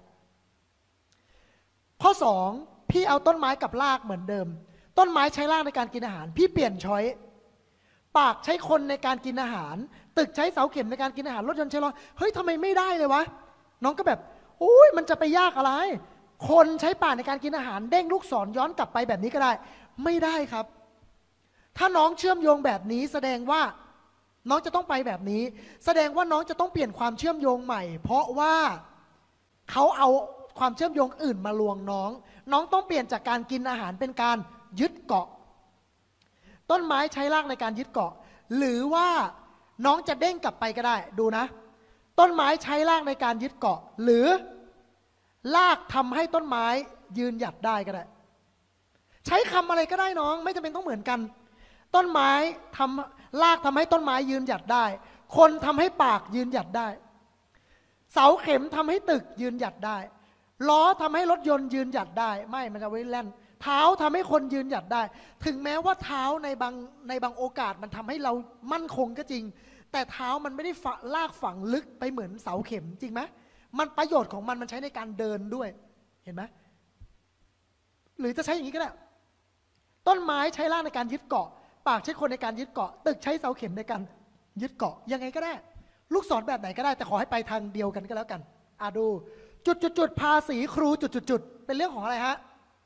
A: ข้อสองพี่เอาต้นไม้กับรากเหมือนเดิมต้นไม้ใช้รากในการกินอาหารพี่เปลี่ยนช้อยปากใช้คนในการกินอาหารตึกใช้เสาเข็มในการกินอาหารรถยนต์ใช้ล้อเฮ้ยทำไมไม่ได้เลยวะน้องก็แบบโอ้ยมันจะไปยากอะไรคนใช้ปากในการกินอาหารเด้งลูกศรย้อนกลับไปแบบนี้ก็ได้ไม่ได้ครับถ้าน้องเชื่อมโยงแบบนี้แสดงว่าน้องจะต้องไปแบบนี้แสดงว่าน้องจะต้องเปลี่ยนความเชื่อมโยงใหม่เพราะว่าเขาเอาความเชื่อมโยงอื่นมาลวงน้องน้องต้องเปลี่ยนจากการกินอาหารเป็นการยึดเกาะต้นไม้ใช้รากในการยึดเกาะหรือว่าน้องจะเด้งกลับไปก็ได้ดูนะต้นไม้ใช้รากในการยึดเกาะหรือรากทำให้ต้นไม้ยืนหยัดได้ก็ได้ใช้คำอะไรก็ได้น้องไม่จำเป็นต้องเหมือนกันต้นไม้ทำรากทำให้ต้นไม้ยืนหยัดได้คนทำให้ปากยืนหยัดได้เสาเข็มทำให้ตึกยืนหยัดได้ล้อทำให้รถยนต์ยืนหยัดได้ไม่มันจะไว้แล่นเท้าทำให้คนยืนหยัดได้ถึงแม้ว่าเท้าในบางในบางโอกาสมันทำให้เรามั่นคงก็จริงแต่เท้ามันไม่ได้ลากฝังลึกไปเหมือนเสาเข็มจริงไหมมันประโยชน์ของมันมันใช้ในการเดินด้วยเห็นไหมหรือจะใช้อย่างนี้ก็ได้ต้นไม้ใช้รากในการยึดเกาะปากใช้คนในการยึดเกาะตึกใช้เสาเข็มในการยึดเกาะยังไงก็ได้ลูกศรแบบไหนก็ได้แต่ขอให้ไปทางเดียวกันก็แล้วกันอ่ะดูจุดจุดจุดภาษีครูจุดจุดจุดเป็นเรื่องของอะไรฮะ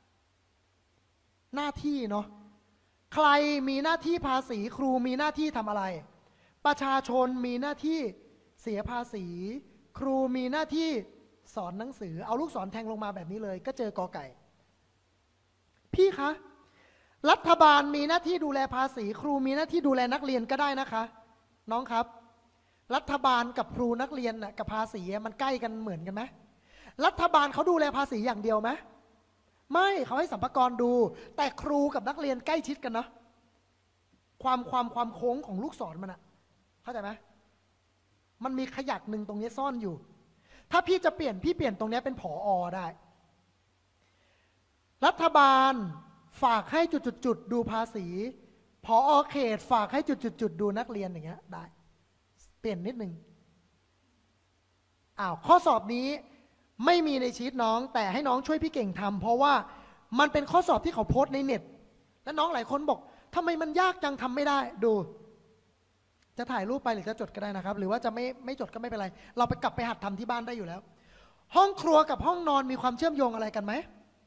A: หน้าที่เนาะใครมีหน้าที่ภาษีครูมีหน้าที่ทำอะไรประชาชนมีหน้าที่เสียภาษีครูมีหน้าที่สอนหนังสือเอาลูกศรแทงลงมาแบบนี้เลยก็เจอกอไก่พี่คะรัฐบาลมีหน้าที่ดูแลภาษีครูมีหน้าที่ดูแลนักเรียนก็ได้นะคะน้องครับรัฐบาลกับครูนักเรียนน่ะกับภาษีมันใกล้กันเหมือนกันไหมรัฐบาลเขาดูแลภาษีอย่างเดียวไหมไม่เขาให้สรรพากรดูแต่ครูกับนักเรียนใกล้ชิดกันเนาะความความความโค้งของลูกศรมันอะเข้าใจไหมมันมีขยักหนึ่งตรงนี้ซ่อนอยู่ถ้าพี่จะเปลี่ยนพี่เปลี่ยนตรงนี้เป็นผอ.ได้รัฐบาลฝากให้จุดๆดูภาษีผอ.เขตฝากให้จุดๆดูนักเรียนอย่างเงี้ยได้เปลี่ยนนิดนึงอ้าวข้อสอบนี้ไม่มีในชีตน้องแต่ให้น้องช่วยพี่เก่งทำเพราะว่ามันเป็นข้อสอบที่เขาโพสต์ในเน็ตและน้องหลายคนบอกทำไมมันยากจังทำไม่ได้ดูจะถ่ายรูปไปหรือจะจดก็ได้นะครับหรือว่าจะไม่ไม่จดก็ไม่เป็นไรเราไปกลับไปหัดทำที่บ้านได้อยู่แล้วห้องครัวกับห้องนอนมีความเชื่อมโยงอะไรกันไหม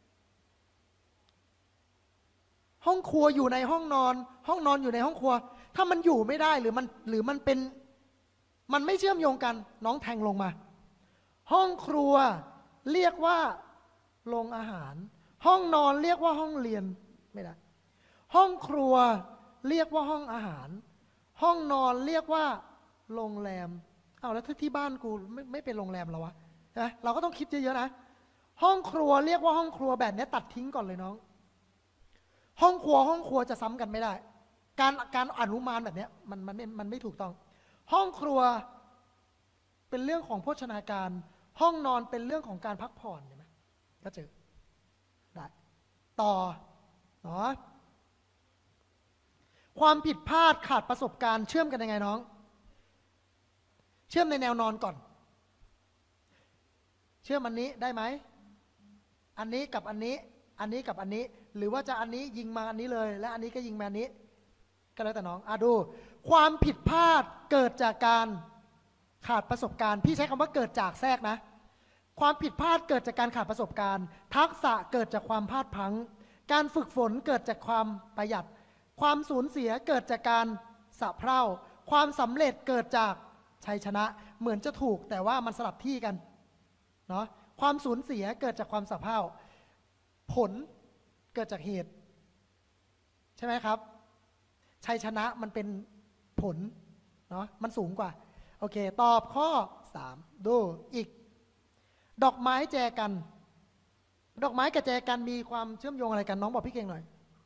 A: ห้องครัวอยู่ในห้องนอนห้องนอนอยู่ในห้องครัวถ้ามันอยู่ไม่ได้หรือมันหรือมันเป็นมันไม่เชื่อมโยงกันน้องแทงลงมาห้องครัวเรียกว่าโรงอาหารห้องนอนเรียกว่าห้องเรียนไม่ได้ห้องครัวเรียกว่าห้องอาหารห้องนอนเรียกว่าโรงแรมเอาแล้วถ้าที่บ้านกูไม่ไม่เป็นโรงแรมเหรอวะนะเราก็ต้องคิดเยอะๆนะห้องครัวเรียกว่าห้องครัวแบบนี้ตัดทิ้งก่อนเลยน้องห้องครัวห้องครัวจะซ้ำกันไม่ได้การการอนุมานแบบนี้มันมันไม่มันไม่ถูกต้องห้องครัวเป็นเรื่องของโภชนาการห้องนอนเป็นเรื่องของการพักผ่อนเห็นไหมก็เจอได้ต่อเนาะความผิดพลาดขาดประสบการณ์เชื่อมกันยังไงน้องเชื่อมในแนวนอนก่อนเชื่อมอันนี้ได้ไหมอันนี้กับอันนี้อันนี้กับอันนี้หรือว่าจะอันนี้ยิงมาอันนี้เลยและอันนี้ก็ยิงมาอันนี้ก็แล้วแต่น้องอ่ะดูความผิดพลาดเกิดจากการขาดประสบการณ์พี่ใช้คำว่าเกิดจากแทรกนะความผิดพลาดเกิดจากการขาดประสบการณ์ทักษะเกิดจากความพลาดพลั้งการฝึกฝนเกิดจากความประหยัดความสูญเสียเกิดจากการสะเพร่าความสำเร็จเกิดจากชัยชนะเหมือนจะถูกแต่ว่ามันสลับที่กันเนาะความสูญเสียเกิดจากความสะเพร่าผลเกิดจากเหตุใช่ไหมครับชัยชนะมันเป็นผลเนาะมันสูงกว่าโอเคตอบข้อสามดูอีกดอกไม้แจกันดอกไม้กับแจกันมีความเชื่อมโยงอะไรกันน้องบอกพี่เก่งหน่อย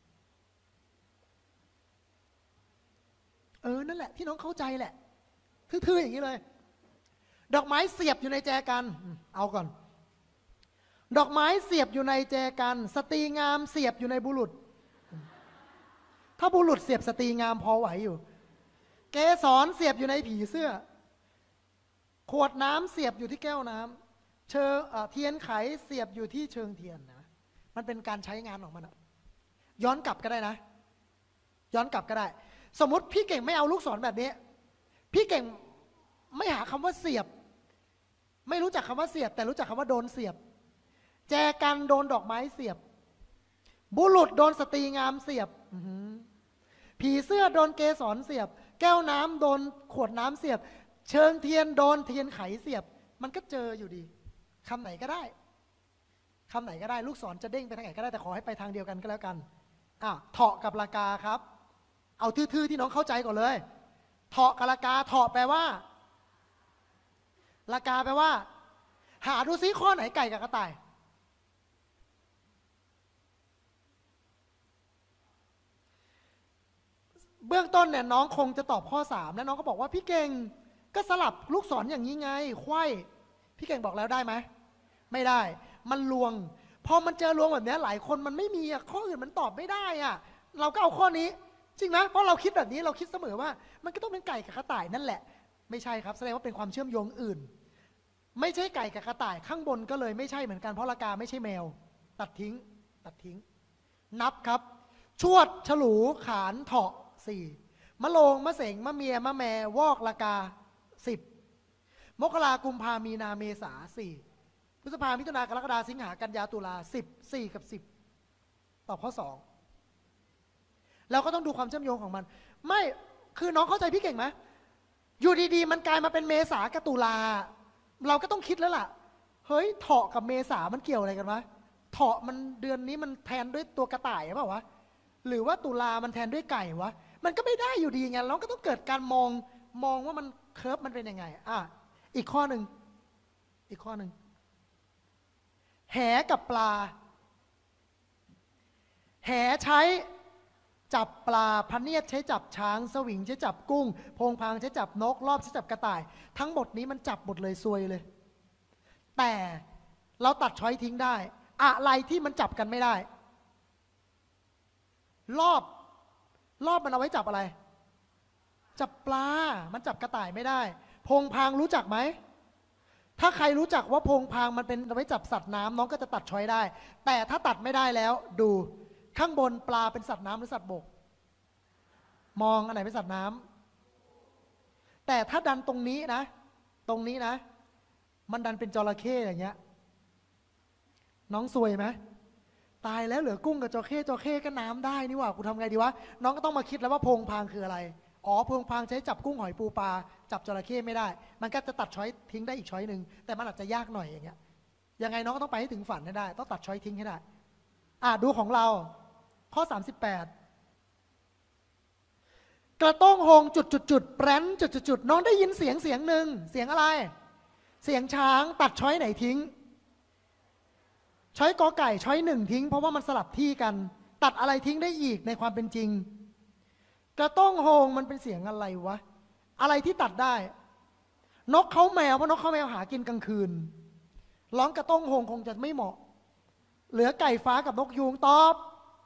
A: เออนั่นแหละที่น้องเข้าใจแหละทื่อๆอย่างนี้เลยดอกไม้เสียบอยู่ในแจกันเอาก่อนดอกไม้เสียบอยู่ในแจกันสตรีงามเสียบอยู่ในบุรุษถ้าบุรุษเสียบสตรีงามพอไหวอยู่เกสรเสียบอยู่ในผีเสื้อขวดน้ำเสียบอยู่ที่แก้วน้ำเชิงเทียนไขเสียบอยู่ที่เชิงเทียนนะมันเป็นการใช้งานของมันนะย้อนกลับก็ได้นะย้อนกลับก็ได้สมมติพี่เก่งไม่เอาลูกศรแบบนี้พี่เก่งไม่หาคำว่าเสียบไม่รู้จักคำว่าเสียบแต่รู้จักคำว่าโดนเสียบแจกันโดนดอกไม้เสียบบุรุษโดนสตรีงามเสียบผีเสื้อโดนเกสรเสียบแก้วน้ำโดนขวดน้ำเสียบเชิงเทียนโดนเทียนไขเสียบมันก็เจออยู่ดีคำไหนก็ได้คำไหนก็ได้ลูกศรจะเด้งไปทางไหนก็ได้แต่ขอให้ไปทางเดียวกันก็แล้วกันอ่ะเถาะกับลากาครับเอาทื่อๆที่น้องเข้าใจก่อนเลยเถาะกับลากาเถาะแปลว่าลากาแปลว่าหาดูซิข้อไหนไก่กับกระต่ายเบื้องต้นเนี่ยน้องคงจะตอบข้อสามแล้วน้องก็บอกว่าพี่เก่งก็สลับลูกศร อ, อย่างนี้ไงไขว้พี่เก่งบอกแล้วได้ไหมไม่ได้มันลวงพอมันเจอลวงแบบนี้หลายคนมันไม่มีข้ออื่นมันตอบไม่ได้อะเราก็เอาข้อนี้จริงนะเพราะเราคิดแบบนี้เราคิดเสมอว่ามันก็ต้องเป็นไก่กับกระต่ายนั่นแหละไม่ใช่ครับแสดงว่าเป็นความเชื่อมโยงอื่นไม่ใช่ไก่กับกระต่ายข้างบนก็เลยไม่ใช่เหมือนกันเพราะลากาไม่ใช่แมวตัดทิ้งตัดทิ้งนับครับชวดฉลูขานเถาะสี่มะโรงมะเสงมะเมียมะแมวอกลากาสิบมกรากุมภามีนาเมษาสี่พฤษภามิถุนากรกฎาสิงหากันยาตุลาสิบสี่กับสิบตอบข้อสองเราก็ต้องดูความเชื่อมโยงของมันไม่คือน้องเข้าใจพี่เก่งไหมอยู่ดีๆมันกลายมาเป็นเมษากับตุลาเราก็ต้องคิดแล้วล่ะเฮ้ยเถาะกับเมษามันเกี่ยวอะไรกันวะเถาะมันเดือนนี้มันแทนด้วยตัวกระต่ายหรือเปล่าวะหรือว่าตุลามันแทนด้วยไก่วะมันก็ไม่ได้อยู่ดีไงเราก็ต้องเกิดการมองมองว่ามันเคิร์ฟมันเป็นยังไงอ่ะอีกข้อหนึ่งอีกข้อหนึ่งแหกับปลาแหใช้จับปลาพะเนียดใช้จับช้างสวิงใช้จับกุ้งโพงพางใช้จับนกรอบใช้จับกระต่ายทั้งหมดนี้มันจับหมดเลยซวยเลยแต่เราตัดช้อยทิ้งได้อะไรที่มันจับกันไม่ได้รอบรอบมันเอาไว้จับอะไรจับปลามันจับกระต่ายไม่ได้โพงพางรู้จักไหมถ้าใครรู้จักว่าโพงพางมันเป็นเอาไว้จับสัตว์น้ำน้องก็จะตัดช้อยได้แต่ถ้าตัดไม่ได้แล้วดูข้างบนปลาเป็นสัตว์น้ำหรือสัตว์บกมองอันไหนเป็นสัตว์น้ำแต่ถ้าดันตรงนี้นะตรงนี้นะมันดันเป็นจระเข้อย่างเงี้ยน้องซวยไหมตายแล้วเหลือกุ้งกับจระเข้จระเข้ก็น้ำได้นี่หว่ากูทำไงดีวะน้องก็ต้องมาคิดแล้วว่าโพงพางคืออะไรอ๋อโพงพางใช้จับกุ้งหอยปูปลาจับจระเข้ไม่ได้มันก็จะตัดช้อยทิ้งได้อีกช้อยหนึ่งแต่มันอาจจะยากหน่อยอย่างเงี้ยยังไงน้องก็ต้องไปให้ถึงฝันให้ได้ต้องตัดช้อยทิ้งให้ได้อ่ะดูของเราข้อสามสิบแปดกระต้งหงจุดจุดจุดแปรนจุดจุดจุดน้องได้ยินเสียงเสียงหนึ่งเสียงอะไรเสียงช้างตัดช้อยไหนทิ้งช้อยกอไก่ช้อยหนึ่งทิ้งเพราะว่ามันสลับที่กันตัดอะไรทิ้งได้อีกในความเป็นจริงกระต้งโฮงมันเป็นเสียงอะไรวะอะไรที่ตัดได้นกเขาแมวเพราะนกเขาแมวหากินกลางคืนร้องกระต้งโฮงคงจะไม่เหมาะเหลือไก่ฟ้ากับนกยูงตอบ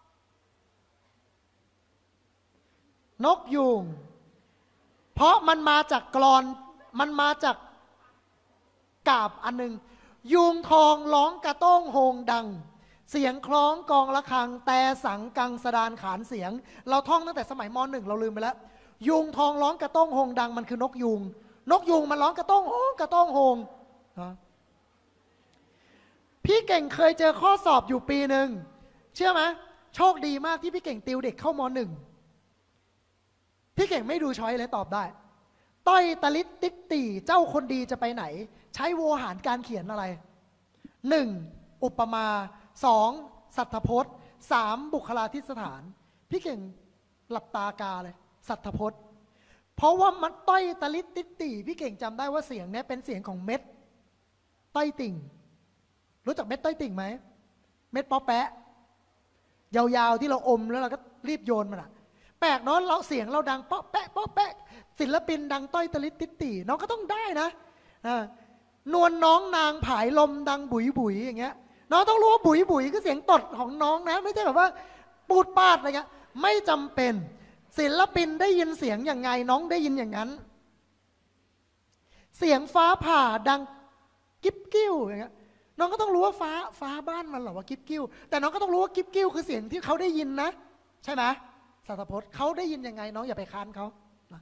A: นกยูงเพราะมันมาจากกลอนมันมาจากกาบอันหนึ่งยูงทองร้องกระต้งโฮงดังเสียงคล้องกองระฆังแต่สังกังสดานขานเสียงเราท่องตั้งแต่สมัยมหนึ่งเราลืมไปแล้วยูงทองร้องกระต้งโฮงดังมันคือนกยูงนกยูงมันร้องกระต้งโฮงกระต้งโฮงพี่เก่งเคยเจอข้อสอบอยู่ปีหนึ่งเชื่อไหมโชคดีมากที่พี่เก่งติวเด็กเข้ามหนึ่งพี่เก่งไม่ดูช้อยเลยตอบได้ต้อยตะลิดติ๊กตีเจ้าคนดีจะไปไหนใช้โวหารการเขียนอะไรหนึ่งอุปมาสองสัทธพจน์สามบุคลาธิสถานพี่เก่งหลับตากาเลยสัทธพจน์เพราะว่ามันต้อยตะลิดติ๊กตีพี่เก่งจำได้ว่าเสียงนี้เป็นเสียงของเม็ดต้อยติ่งรู้จักเม็ดต้อยติ่งไหมเม็ดป๊อแปะยาวๆที่เราอมแล้วเราก็รีบโยนมันอะแปลกเนาะเราเสียงเราดังป๊อแปะป๊อแปะศิลปินดังต้อยตะลิดติ๊กตีน้องก็ต้องได้นะนวลน้องนางผายลมดังบุ๋ยบุ๋ยอย่างเงี้ยน้องต้องรู้ว่าบุ๋ยบุ๋ยคือเสียงตดของน้องนะไม่ใช่แบบว่าปูดปาดอะไรเงี้ยไม่จำเป็นศิลปินได้ยินเสียงอย่างไงน้องได้ยินอย่างนั้นเสียงฟ้าผ่าดังกิ๊บกิ้วอย่างเงี้ยน้องก็ต้องรู้ว่าฟ้าฟ้าบ้านมันหรอว่ากิ๊บกิ้วแต่น้องก็ต้องรู้ว่ากิ๊บกิ้วคือเสียงที่เขาได้ยินนะใช่ไหมสัทธพจน์เขาได้ยินยังไงน้องอย่าไปค้านเขา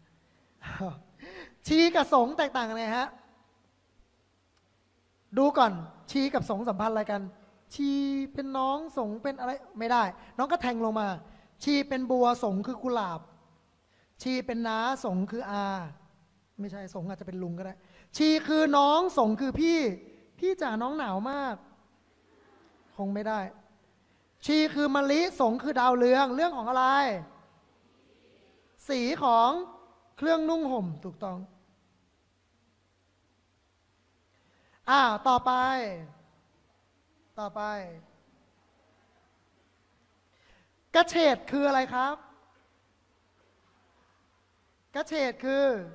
A: ชีกับสงแตกต่างกันไงฮะดูก่อนชีกับสงสัมพันธ์อะไรกันชีเป็นน้องสงเป็นอะไรไม่ได้น้องก็แทงลงมาชีเป็นบัวสงคือกุหลาบชีเป็นน้าสงคืออาไม่ใช่สงอาจจะเป็นลุงก็ได้ชีคือน้องสงคือพี่พี่จ๋าน้องหนาวมากคงไม่ได้ชีคือมะลิสงคือดาวเรืองเรื่องของอะไรสีของเครื่องนุ่งห่มถูกต้องอ่าต่อไปต่อไปกระเฉดคืออะไรครับกระเฉดคื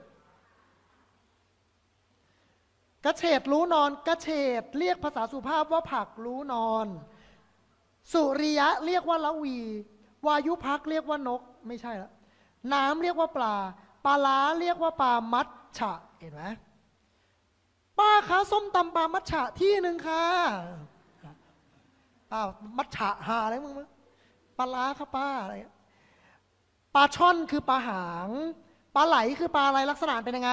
A: อกระเฉดรู้นอนกระเฉดเรียกภาษาสุภาพว่าผักรู้นอนสุริยะเรียกว่าละวีวายุพักเรียกว่านกไม่ใช่ละน้ำเรียกว่าปลาปลาล้าเรียกว่าปลามัดฉะเห็นไหมป้าคะส้มตำปลามัดฉะที่หนึ่งค่ะอ้าวมัดฉะหาอะไรมึงปลาล้าค่ะป้าอะไรปลาช่อนคือปลาหางปลาไหลคือปลาอะไรลักษณะเป็นยังไง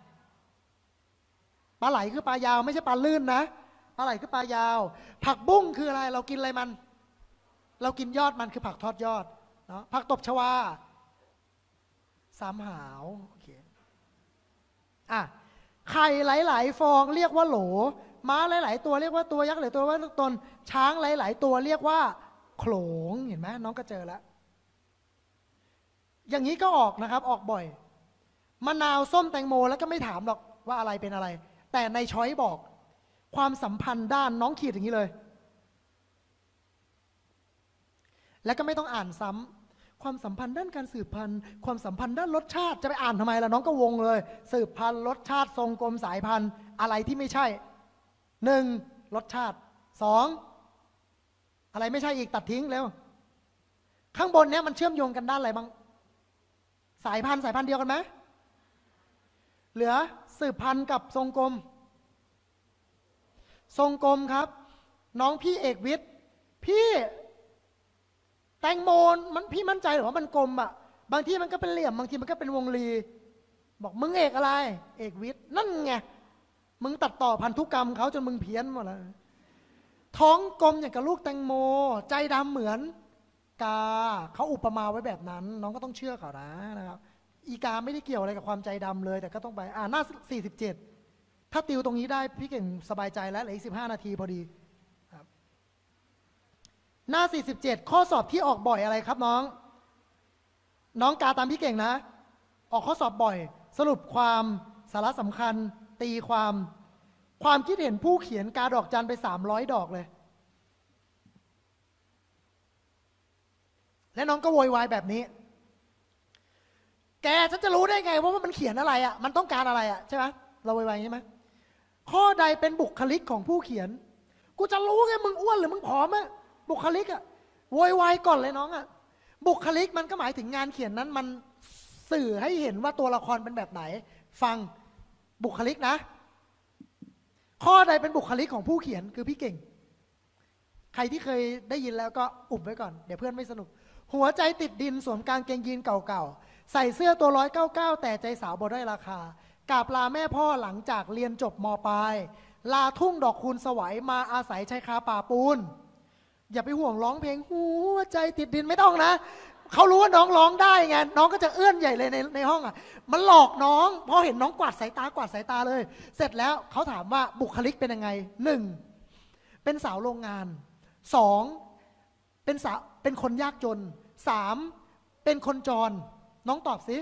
A: ปลาไหลคือปลายาวไม่ใช่ปลาลื่นนะปลาไหลคือปลายาวผักบุ้งคืออะไรเรากินอะไรมันเรากินยอดมันคือผักทอดยอดเนาะผักตบชวาสามหาวโอเคอ่ะไข่หลายๆฟองเรียกว่าโหลม้าหลายๆตัวเรียกว่าตัวยักษ์หรือตัวว่าตนช้างหลายๆตัวเรียกว่าโขลงเห็นไหมน้องก็เจอแล้วอย่างนี้ก็ออกนะครับออกบ่อยมะนาวส้มแตงโมแล้วก็ไม่ถามหรอกว่าอะไรเป็นอะไรแต่ในช้อยบอกความสัมพันธ์ด้านน้องขีดอย่างนี้เลยแล้วก็ไม่ต้องอ่านซ้ำความสัมพันธ์ด้านการสืบพันธุ์ความสัมพันธ์ด้านรสชาติจะไปอ่านทำไมล่ะน้องก็วงเลยสืบพันธุ์รสชาติทรงกลมสายพันธุ์อะไรที่ไม่ใช่หนึ่งรสชาติสองอะไรไม่ใช่อีกตัดทิ้งเร็วข้างบนเนี้ยมันเชื่อมโยงกันด้านอะไรบ้างสายพันธุ์สายพันธุ์เดียวกันไหมเหลือสืบพันธุ์กับทรงกลมทรงกลมครับน้องพี่เอกวิทย์พี่แตงโมมันพี่มั่นใจหรือว่ามันกลมอ่ะบางทีมันก็เป็นเหลี่ยมบางทีมันก็เป็นวงรีบอกมึงเอกอะไรเอกวิทย์นั่นไงมึงตัดต่อพันธุกรรมเขาจนมึงเพี้ยนหมดแล้วท้องกลมอย่างกับลูกแตงโมใจดำเหมือนกาเขาอุปมาไว้แบบนั้นน้องก็ต้องเชื่อเขานะนะครับอีกาไม่ได้เกี่ยวอะไรกับความใจดำเลยแต่ก็ต้องไปอ่าหน้าสี่สิบเจ็ดถ้าติวตรงนี้ได้พี่เก่งสบายใจแล้วเหลืออีกสิบห้านาทีพอดีครับหน้าสี่สิบเจ็ดข้อสอบที่ออกบ่อยอะไรครับน้องน้องกาตามพี่เก่งนะออกข้อสอบบ่อยสรุปความสาระสำคัญตีความความคิดเห็นผู้เขียนกาดอกจันไปสามร้อยดอกเลยและน้องก็โวยวายแบบนี้แกฉันจะรู้ได้ไงว่ามันเขียนอะไรอ่ะมันต้องการอะไรอ่ะใช่ไหมเราโวยวายใช่ไหมข้อใดเป็นบุคลิกของผู้เขียนกูจะรู้ไงมึงอ้วนหรือมึงผอมอ่ะบุคลิกอ่ะโวยวายก่อนเลยน้องอ่ะบุคลิกมันก็หมายถึงงานเขียนนั้นมันสื่อให้เห็นว่าตัวละครเป็นแบบไหนฟังบุคลิกนะข้อใดเป็นบุคลิกของผู้เขียนคือพี่เก่งใครที่เคยได้ยินแล้วก็อุบไว้ก่อนเดี๋ยวเพื่อนไม่สนุกหัวใจติดดินสวมกางเกงยีนเก่าๆใส่เสื้อตัวร้อยเก้าเก้าแต่ใจสาวบ่ได้ราคากราบลาแม่พ่อหลังจากเรียนจบม.ปลายลาทุ่งดอกคูณสวัยมาอาศัยชายคาป่าปูนอย่าไปห่วงร้องเพลงหัวใจติดดินไม่ต้องนะเขารู้ว่าน้องร้องได้ไงน้องก็จะเอื้อนใหญ่เลยในในห้องอ่ะมันหลอกน้องพอเห็นน้องกวาดสายตากวาดสายตาเลยเสร็จแล้วเขาถามว่าบุคลิกเป็นยังไงหนึ่งเป็นสาวโรงงานสองเป็นสาวเป็นคนยากจนสามเป็นคนจรน้องตอบสิ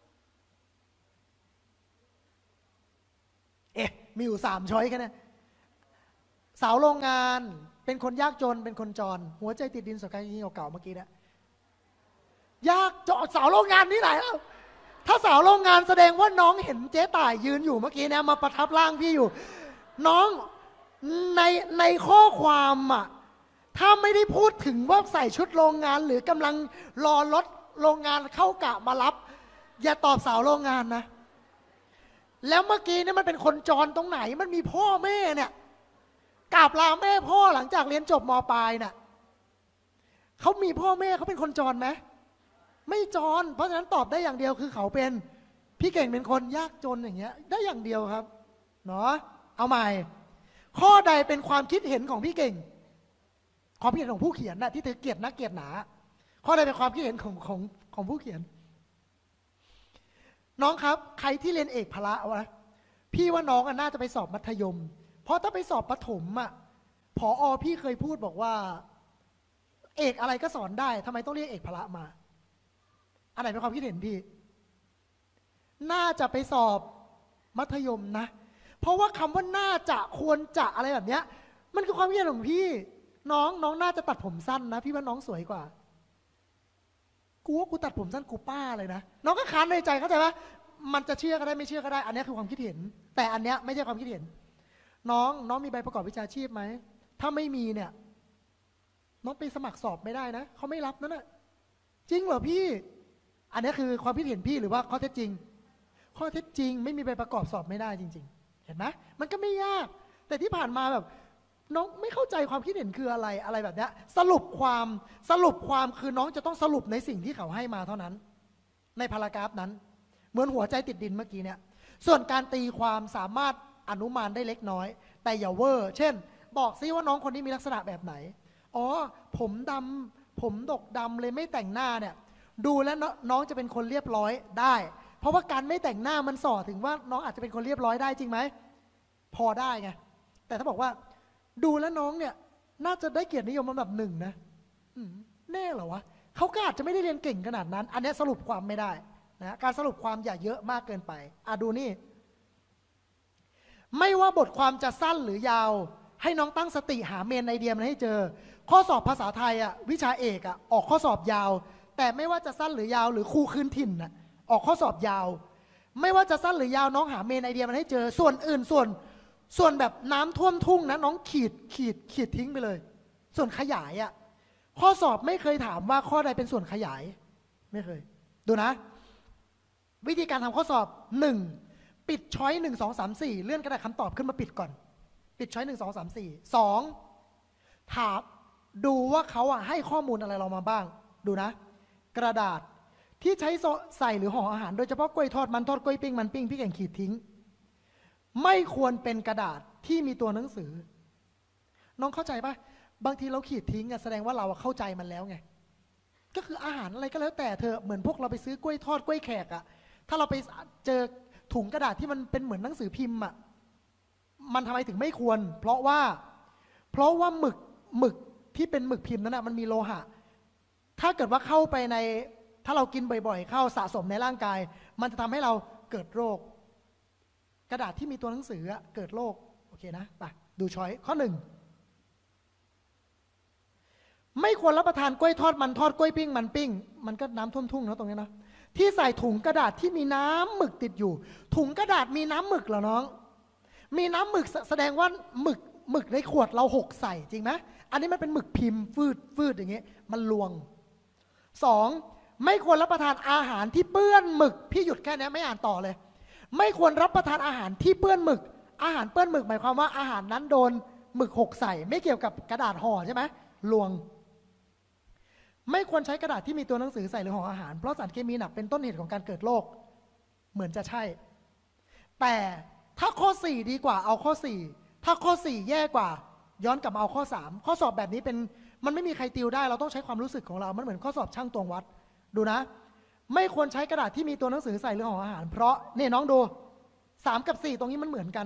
A: เอ๊ะมีอยู่สามช้อยแค่นั้นสาวโรงงานเป็นคนยากจนเป็นคนจรหัวใจติดดินสกายยิงเก่าๆเมื่อกี้นะยากจอดสาวโรงงานที่ไหนแล้วถ้าสาวโรงงานแสดงว่าน้องเห็นเจ๊ต่ายยืนอยู่เมื่อกี้เนี่ยมาประทับร่างพี่อยู่น้องในในข้อความอ่ะถ้าไม่ได้พูดถึงว่าใส่ชุดโรงงานหรือกำลังรอรถโรงงานเข้ากะมารับอย่าตอบสาวโรงงานนะแล้วเมื่อกี้เนี่ยมันเป็นคนจรตรงไหนมันมีพ่อแม่เนี่ยกราบลาแม่พ่อหลังจากเรียนจบม.ปลายน่ะเขามีพ่อแม่เขาเป็นคนจรไหมไม่จรเพราะฉะนั้นตอบได้อย่างเดียวคือเขาเป็นพี่เก่งเป็นคนยากจนอย่างเงี้ยได้อย่างเดียวครับเนาะเอาใหม่ข้อใดเป็นความคิดเห็นของพี่เก่งความคิดเห็นของผู้เขียนน่ะที่เธอเกลียดนักเกลียดหนาข้อใดเป็นความคิดเห็นของของของผู้เขียนน้องครับใครที่เรียนเอกพละวะพี่ว่าน้องน่าจะไปสอบมัธยมเพราะถ้าไปสอบประถมอ่ะผอ.พี่เคยพูดบอกว่าเอกอะไรก็สอนได้ทำไมต้องเรียกเอกพละมาอันไหนเป็นความคิดเห็นพี่น่าจะไปสอบมัธยมนะเพราะว่าคำว่าน่าจะควรจะอะไรแบบเนี้ยมันคือความคิดเห็นของพี่น้องน้องน่าจะตัดผมสั้นนะพี่ว่าน้องสวยกว่ากูว่ากูตัดผมสั้นกูป้าเลยนะน้องก็ค้านในใจเข้าใจปะมันจะเชื่อก็ได้ไม่เชื่อก็ได้อันนี้คือความคิดเห็นแต่อันเนี้ยไม่ใช่ความคิดเห็นน้องน้องมีใบประกอบวิชาชีพไหมถ้าไม่มีเนี่ยน้องไปสมัครสอบไม่ได้นะเขาไม่รับนั่นน่ะจริงเหรอพี่อันนี้คือความคิดเห็นพี่หรือว่าข้อเท็จจริงข้อเท็จจริงไม่มีใบประกอบสอบไม่ได้จริงๆเห็นไหมมันก็ไม่ยากแต่ที่ผ่านมาแบบน้องไม่เข้าใจความคิดเห็นคืออะไรอะไรแบบนี้สรุปความสรุปความคือน้องจะต้องสรุปในสิ่งที่เขาให้มาเท่านั้นในพารากราฟนั้นเหมือนหัวใจติดดินเมื่อกี้เนี่ยส่วนการตีความสามารถอนุมานได้เล็กน้อยแต่อย่าเวอร์เช่นบอกซิว่าน้องคนนี้มีลักษณะแบบไหนอ๋อผมดำผมดกดำเลยไม่แต่งหน้าเนี่ยดูแล้วน้องจะเป็นคนเรียบร้อยได้เพราะว่าการไม่แต่งหน้ามันส่อถึงว่าน้องอาจจะเป็นคนเรียบร้อยได้จริงไหมพอได้ไงแต่ถ้าบอกว่าดูแล้วน้องเนี่ยน่าจะได้เกียรตินิยมลำดับหนึ่งนะแน่เหรอวะเขาก็อาจจะไม่ได้เรียนเก่งขนาดนั้นอันนี้สรุปความไม่ได้นะการสรุปความอย่าเยอะมากเกินไปอ่ะดูนี่ไม่ว่าบทความจะสั้นหรือยาวให้น้องตั้งสติหาเมนไอเดียมันให้เจอข้อสอบภาษาไทยอ่ะวิชาเอกอ่ะออกข้อสอบยาวแต่ไม่ว่าจะสั้นหรือยาวหรือครูคืนถิ่นอ่ะออกข้อสอบยาวไม่ว่าจะสั้นหรือยาวน้องหาเมนไอเดียมันให้เจอส่วนอื่นส่วนส่วนแบบน้ำท่วมทุ่งนะน้องขีดขีดขีดทิ้งไปเลยส่วนขยายอ่ะข้อสอบไม่เคยถามว่าข้อใดเป็นส่วนขยายไม่เคยดูนะวิธีการทำข้อสอบหนึ่งปิดช้อยหนึ่งสองสามสี่เลื่อนกระดาษคำตอบขึ้นมาปิดก่อนปิดช้อยหนึ่งสองสามสี่สองถามดูว่าเขาอ่ะให้ข้อมูลอะไรเรามาบ้างดูนะกระดาษที่ใช้ใส่หรือห่ออาหารโดยเฉพาะกล้วยทอดมันทอดกล้วยปิ้งมันปิ้งพี่แก่งขีดทิ้งไม่ควรเป็นกระดาษที่มีตัวหนังสือน้องเข้าใจปะบางทีเราขีดทิ้งอ่ะแสดงว่าเราเข้าใจมันแล้วไงก็คืออาหารอะไรก็แล้วแต่เธอเหมือนพวกเราไปซื้อกล้วยทอดกล้วยแขกอ่ะถ้าเราไปเจอถุงกระดาษที่มันเป็นเหมือนหนังสือพิมพ์อ่ะมันทำไมถึงไม่ควรเพราะว่าเพราะว่าหมึกหมึกที่เป็นหมึกพิมพ์นั้นนะมันมีโลหะถ้าเกิดว่าเข้าไปในถ้าเรากินบ่อยๆเข้าสะสมในร่างกายมันจะทำให้เราเกิดโรคกระดาษที่มีตัวหนังสือเกิดโรคโอเคนะไปดูช้อยข้อหนึ่งไม่ควรรับประทานกล้วยทอดมันทอดกล้วยปิ้งมันปิ้งมันก็น้ำท่วมทุ่งเนาะตรงนี้นะที่ใส่ถุงกระดาษที่มีน้ำหมึกติดอยู่ถุงกระดาษมีน้ำหมึกเหรอน้องมีน้ำหมึกแสดงว่าหมึกหมึกในขวดเราหกใส่จริงไหมอันนี้มันเป็นหมึกพิมพ์ฟืดฟืดอย่างเงี้ยมันลวงสองไม่ควรรับประทานอาหารที่เปื้อนหมึกพี่หยุดแค่นี้ไม่อ่านต่อเลยไม่ควรรับประทานอาหารที่เปื้อนหมึกอาหารเปื้อนหมึกหมายความว่าอาหารนั้นโดนหมึกหกใส่ไม่เกี่ยวกับกระดาษห่อใช่ไหมลวงไม่ควรใช้กระดาษที่มีตัวหนังสือใส่หรือห่ออาหารเพราะสารเคมีหนักเป็นต้นเหตุของการเกิดโรคเหมือนจะใช่แต่ถ้าข้อสี่ดีกว่าเอาข้อสี่ถ้าข้อสี่แย่กว่าย้อนกลับมาเอาข้อสามข้อสอบแบบนี้เป็นมันไม่มีใครติวได้เราต้องใช้ความรู้สึกของเรามันเหมือนข้อสอบช่างตวงวัดดูนะไม่ควรใช้กระดาษที่มีตัวหนังสือใส่หรือห่ออาหารเพราะนี่น้องดูสามกับสี่ตรงนี้มันเหมือนกัน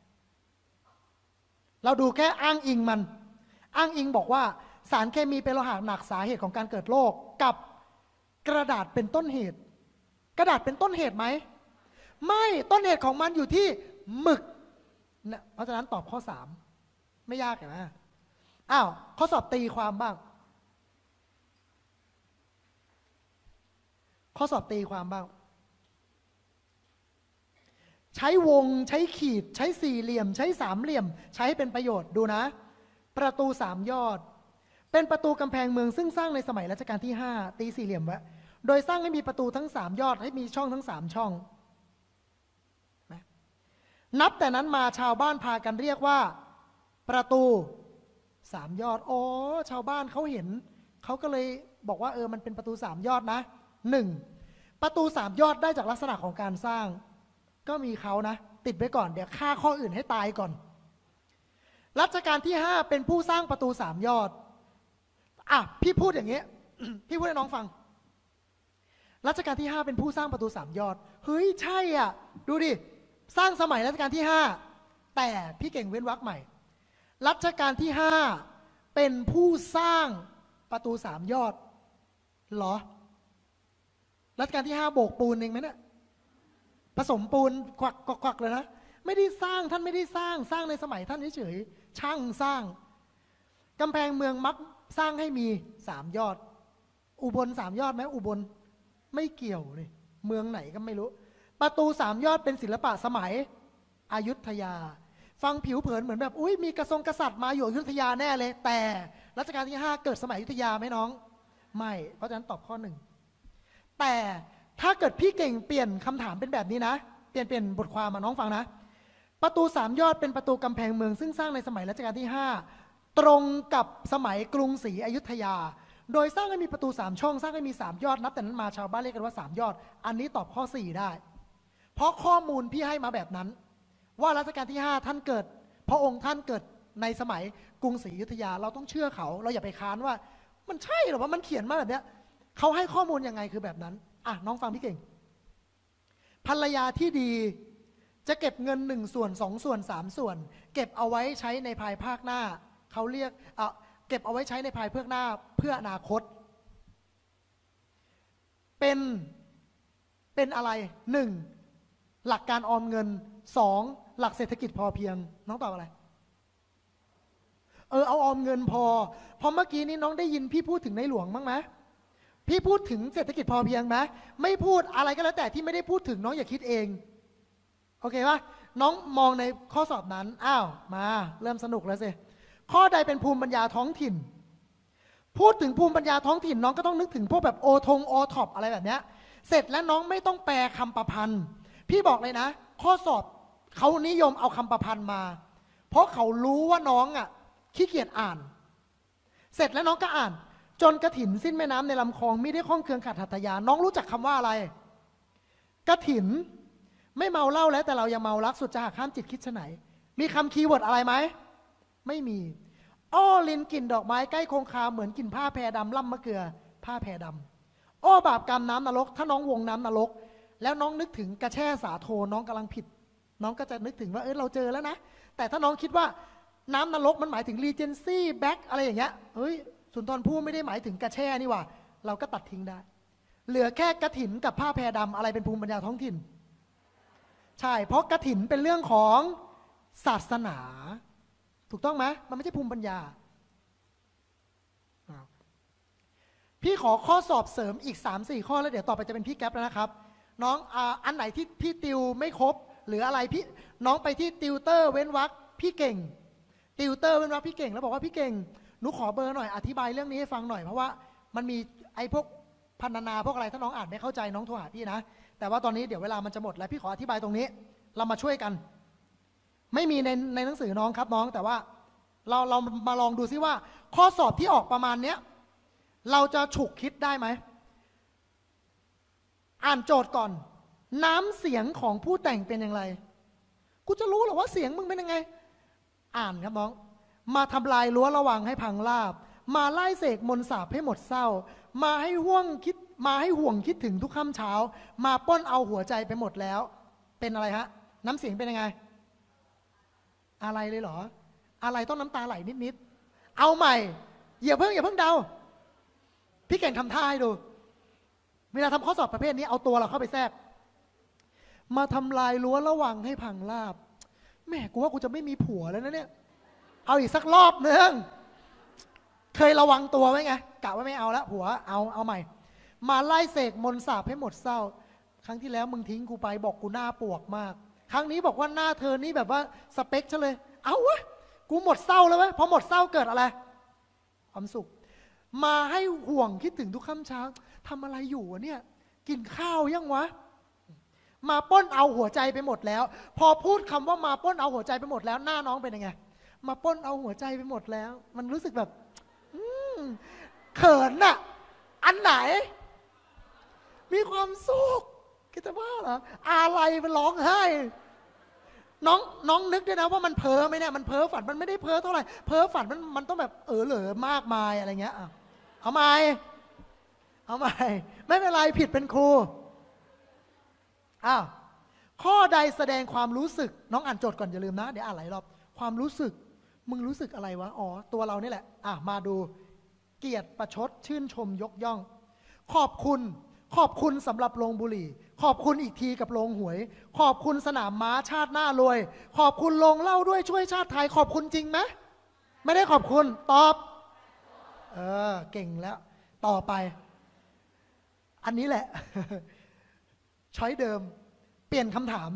A: เราดูแค่อ้างอิงมันอ้างอิงบอกว่าสารเคมีเป็นโลหะหนักสาเหตุของการเกิดโรคกับกระดาษเป็นต้นเหตุกระดาษเป็นต้นเหตุไหมไม่ต้นเหตุของมันอยู่ที่หมึกเนี่ยเพราะฉะนั้นตอบข้อสามไม่ยากนะอ้าวข้อสอบตีความบ้างข้อสอบตีความบ้างใช้วงใช้ขีดใช้สี่เหลี่ยมใช้สามเหลี่ยมใช้ให้เป็นประโยชน์ดูนะประตูสามยอดเป็นประตูกำแพงเมืองซึ่งสร้างในสมัยรัชกาลที่ห้าตีสี่เหลี่ยมไว้โดยสร้างให้มีประตูทั้งสามยอดให้มีช่องทั้งสามช่องนับแต่นั้นมาชาวบ้านพากันเรียกว่าประตูสามยอดอ๋อชาวบ้านเขาเห็นเขาก็เลยบอกว่าเออมันเป็นประตูสามยอดนะหนึ่งประตูสามยอดได้จากลักษณะของการสร้างก็มีเขานะติดไว้ก่อนเดี๋ยวฆ่าข้ออื่นให้ตายก่อนรัชกาลที่ห้าเป็นผู้สร้างประตูสามยอดอ่ะพี่พูดอย่างนี้ พี่พูดให้น้องฟังรัชกาลที่ห้าเป็นผู้สร้างประตูสามยอดเฮ้ยใช่อ่ะดูดิสร้างสมัยรัชกาลที่ห้าแต่พี่เก่งเว้นวรรคใหม่รัชกาลที่ห้าเป็นผู้สร้างประตูสามยอดเหรอรัชกาลที่ห้าโบกปูนเองไหมเนี่ยผสมปูนควักควักเลยนะไม่ได้สร้างท่านไม่ได้สร้างสร้างในสมัยท่านเฉยๆช่างสร้างกำแพงเมืองมักสร้างให้มีสามยอดอุบลสามยอดไหมอุบลไม่เกี่ยวเลยเมืองไหนก็ไม่รู้ประตูสามยอดเป็นศิลปะสมัยอยุธยาฟังผิวเผินเหมือนแบบอุ้ยมีกระทรวงกษัตริย์มาอยู่อยุธยาแน่เลยแต่รัชกาลที่ห้าเกิดสมัยอยุธยาไหมน้องไม่เพราะฉะนั้นตอบข้อหนึ่งแต่ถ้าเกิดพี่เก่งเปลี่ยนคำถามเป็นแบบนี้นะเปลี่ยนเปลี่ยนบทความมาน้องฟังนะประตูสามยอดเป็นประตูกำแพงเมืองซึ่งสร้างในสมัยรัชกาลที่ห้าตรงกับสมัยกรุงศรีอยุธยาโดยสร้างให้มีประตูสามช่องสร้างให้มีสามยอดนับแต่นั้นมาชาวบ้านเรียกกันว่าสามยอดอันนี้ตอบข้อสี่ได้เพราะข้อมูลพี่ให้มาแบบนั้นว่ารัชกาลที่ห้าท่านเกิดพระองค์ท่านเกิดในสมัยกรุงศรีอยุธยาเราต้องเชื่อเขาเราอย่าไปค้านว่ามันใช่หรือว่ามันเขียนมาแบบเนี้ยเขาให้ข้อมูลยังไงคือแบบนั้นอ่ะน้องฟังพี่เก่งภรรยาที่ดีจะเก็บเงินหนึ่งส่วนสองส่วนสามส่วนเก็บเอาไว้ใช้ในภายภาคหน้าเขาเรียกเอ่อเก็บเอาไว้ใช้ในภายภาคหน้าเพื่ออนาคตเป็นเป็นอะไรหนึ่งหลักการออมเงินสองหลักเศรษฐกิจพอเพียงน้องตอบอะไรเออเอาออมเงินพอพอเมื่อกี้นี้น้องได้ยินพี่พูดถึงในหลวงบ้างไหมพี่พูดถึงเศรษฐกิจพอเพียงไหมไม่พูดอะไรก็แล้วแต่ที่ไม่ได้พูดถึงน้องอย่าคิดเองโอเคปะน้องมองในข้อสอบนั้นอ้าวมาเริ่มสนุกแล้วสิข้อใดเป็นภูมิปัญญาท้องถิ่นพูดถึงภูมิปัญญาท้องถิ่นน้องก็ต้องนึกถึงพวกแบบโอทงโอท็อปอะไรแบบเนี้ยเสร็จแล้วน้องไม่ต้องแปลคำประพันธ์พี่บอกเลยนะข้อสอบเขานิยมเอาคำประพันธ์มาพเพราะเขารู้ว่าน้องอ่ะขี้เกียจอ่าน เสร็จแล้วน้องก็อ่านจนกฐินสิ้นแม่น้ำในลำคลองมิได้ข้องเคืองขัดหัตถยาน้องรู้จักคำว่าอะไรกฐินไม่เมาเหล้าแล้วแต่เรายังเมารักสุดจะหักข้ามจิตคิดไฉนมีคำคีย์เวิร์ดอะไรไหมไม่มีอ้อลินกลิ่นดอกไม้ใกล้คงคาเหมือนกลิ่นผ้าแพรดำล่ำมะเกลือผ้าแพรดำอ้อบาปกรรมน้ำนรกถ้าน้องวงน้ำนรกแล้วน้องนึกถึงกระแช่สาโทน้องกำลังผิดน้องก็จะนึกถึงว่าเออเราเจอแล้วนะแต่ถ้าน้องคิดว่าน้ำนรกมันหมายถึงรีเจนซี่แบ็กอะไรอย่างเงี้ยเฮ้ยสุนทรภู่ไม่ได้หมายถึงกระแช่นี่หว่าเราก็ตัดทิ้งได้เหลือแค่กฐินกับผ้าแพรดำอะไรเป็นภูมิปัญญาท้องถิ่นใช่เพราะกฐินเป็นเรื่องของศาสนาถูกต้องไหมมันไม่ใช่ภูมิปัญญาพี่ขอข้อสอบเสริมอีก สามสี่ ข้อแล้วเดี๋ยวต่อไปจะเป็นพี่แก๊ปแล้วนะครับน้องอ่าอันไหนที่พี่ติวไม่ครบหรืออะไรพี่น้องไปที่ติวเตอร์เว้นวรรคพี่เก่งติวเตอร์เว้นวรรคพี่เก่งแล้วบอกว่าพี่เก่งหนูขอเบอร์หน่อยอธิบายเรื่องนี้ให้ฟังหน่อยเพราะว่ามันมีไอ้พวกพรรณนาพวกอะไรถ้าน้องอ่านไม่เข้าใจน้องโทรหาพี่นะแต่ว่าตอนนี้เดี๋ยวเวลามันจะหมดแล้วพี่ขออธิบายตรงนี้เรามาช่วยกันไม่มีในในหนังสือน้องครับน้องแต่ว่าเราเรามาลองดูซิว่าข้อสอบที่ออกประมาณเนี้ยเราจะฉุกคิดได้ไหมอ่านโจทย์ก่อนน้ำเสียงของผู้แต่งเป็นอย่างไรกูจะรู้หรอว่าเสียงมึงเป็นยังไงอ่านครับน้องมาทำลายรั้วระวังให้พังราบมาไล่เสกมนต์สาปให้หมดเศร้ามาให้ห่วงคิดมาให้ห่วงคิดถึงทุกค่ำเช้ามาป้อนเอาหัวใจไปหมดแล้วเป็นอะไรฮะน้ำเสียงเป็นยังไงอะไรเลยเหรออะไรต้องน้ำตาไหลนิดๆเอาใหม่อย่าเพิ่งอย่าเพิ่งเดาพี่เก่งทำท่าให้ดูเวลาทำข้อสอบประเภทนี้เอาตัวเราเข้าไปแทรกมาทำลายรั้วระวังให้พังราบแม่กูว่ากูจะไม่มีผัวแล้วนะเนี่ยเอาอีกสักรอบนึงเคยระวังตัวไหมไงกะว่าไม่เอาละผัวเอาเอาใหม่มาไล่เสกมนต์สาปให้หมดเศร้าครั้งที่แล้วมึงทิ้งกูไปบอกกูหน้าปวกมากครั้งนี้บอกว่าหน้าเธอนี่แบบว่าสเปคฉันเลยเอาวะกูหมดเศร้าแล้วเว้ยพอหมดเศร้าเกิดอะไรความสุขมาให้ห่วงคิดถึงทุกค่ำเช้าทำอะไรอยู่วะเนี่ยกินข้าวยังวะมาป้นเอาหัวใจไปหมดแล้วพอพูดคำว่ามาป้นเอาหัวใจไปหมดแล้วหน้าน้องเป็นยังไงมาป้นเอาหัวใจไปหมดแล้วมันรู้สึกแบบเขินน่ะอันไหนมีความสุขคิดว่าเหรออะไรมันร้องไห้น้องน้องนึกด้วยนะว่ามันเพ้อไหมเนี่ยมันเพ้อฝันมันไม่ได้เพ้อเท่าไหร่เพ้อฝันมันมันต้องแบบเออเหลือมากมายอะไรเงี้ยเอาใหม่เอาใหม่ไม่เป็นไรผิดเป็นครูอ้าวข้อใดแสดงความรู้สึกน้องอ่านโจทย์ก่อนอย่าลืมนะเดี๋ยวอ่านหลายรอบความรู้สึกมึงรู้สึกอะไรวะอ๋อตัวเรานี่แหละอ่ะมาดูเกียรติประชดชื่นชมยกย่องขอบคุณขอบคุณสำหรับโรงบุหรี่ขอบคุณอีกทีกับโรงหวยขอบคุณสนามม้าชาติหน้ารวยขอบคุณโรงเหล้าด้วยช่วยชาติไทยขอบคุณจริงไหมไม่ได้ขอบคุณตอบเออเก่งแล้วต่อไปอันนี้แหละช้อยเดิมเปลี่ยนคำถาม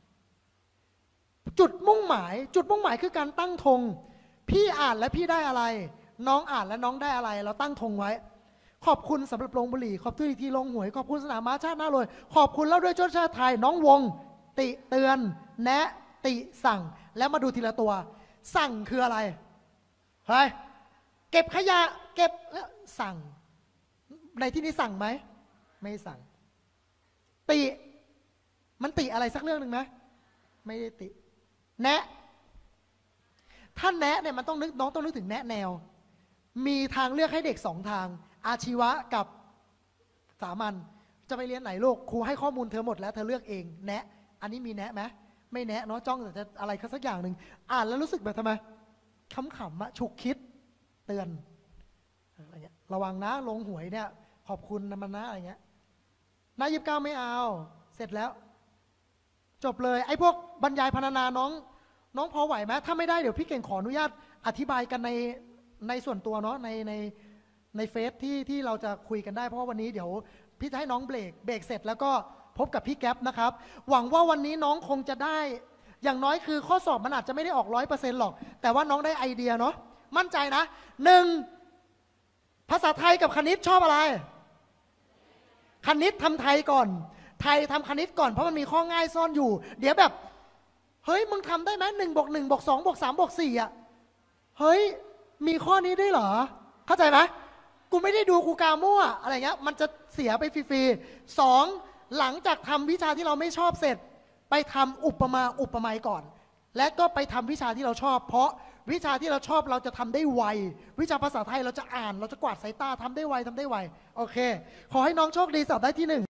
A: จุดมุ่งหมายจุดมุ่งหมายคือการตั้งธงพี่อ่านและพี่ได้อะไรน้องอ่านและน้องได้อะไรเราตั้งธงไว้ขอบคุณสำหรับโรงบุหรี่ขอบคุณอีกทีโรงหวยขอบคุณสนามม้าชาติหน้ารวยขอบคุณแล้วด้วยชาติชาติไทยน้องวงติเตือนแนะติสั่งแล้วมาดูทีละตัวสั่งคืออะไรเฮ้ยเก็บขยะเก็บแล้วสั่งในที่นี้สั่งไหมไม่สั่งติมันติอะไรสักเรื่องหนึ่งไหมไม่ได้ติแนะถ้าแนะเนี่ยมันต้องนึกน้องต้องนึกถึงแนะแนวมีทางเลือกให้เด็กสองทางอาชีวะกับสามัญจะไปเรียนไหนลูกครูให้ข้อมูลเธอหมดแล้วเธอเลือกเองแนะอันนี้มีแนะไหมไม่แนะเนาะจ้องแต่จะอะไรสักอย่างหนึ่งอ่านแล้วรู้สึกแบบทำไมขำๆอะฉุกคิดเตือนอะไรเงี้ยระวังนะลงหวยเนี่ยขอบคุณนะมันนะอะไรเงี้ยนายยิบเก้าไม่เอาเสร็จแล้วจบเลยไอ้พวกบรรยายพรรณนาน้องน้องพอไหวไหมถ้าไม่ได้เดี๋ยวพี่เก่งขออนุญาตอธิบายกันในในส่วนตัวเนาะในในในเฟซที่ที่เราจะคุยกันได้เพราะว่าวันนี้เดี๋ยวพี่จะให้น้องเบรกเบรกเสร็จแล้วก็พบกับพี่แก๊ปนะครับหวังว่าวันนี้น้องคงจะได้อย่างน้อยคือข้อสอบมันอาจจะไม่ได้ออกร้อยเปอร์เซ็นต์หรอกแต่ว่าน้องได้ไอเดียเนาะมั่นใจนะหนึ่งภาษาไทยกับคณิตชอบอะไรคณิตทำไทยก่อนไทยทำคณิตก่อนเพราะมันมีข้อง่ายซ่อนอยู่เดี๋ยวแบบเฮ้ยมึงทำได้ไหมหนึ่งบวกหนึ่งบวกสองบวกสามบวกสี่อ่ะเฮ้ยมีข้อนี้ได้เหรอเข้าใจไหมกูไม่ได้ดูกูกามั่วอะไรเงี้ยมันจะเสียไปฟรีๆสองหลังจากทำวิชาที่เราไม่ชอบเสร็จไปทำอุปมาอุปไมยก่อนและก็ไปทำวิชาที่เราชอบเพราะวิชาที่เราชอบเราจะทำได้ไววิชาภาษาไทยเราจะอ่านเราจะกวาดสายตาทำได้ไวทำได้ไวโอเคขอให้น้องโชคดีสอบได้ที่หนึ่ง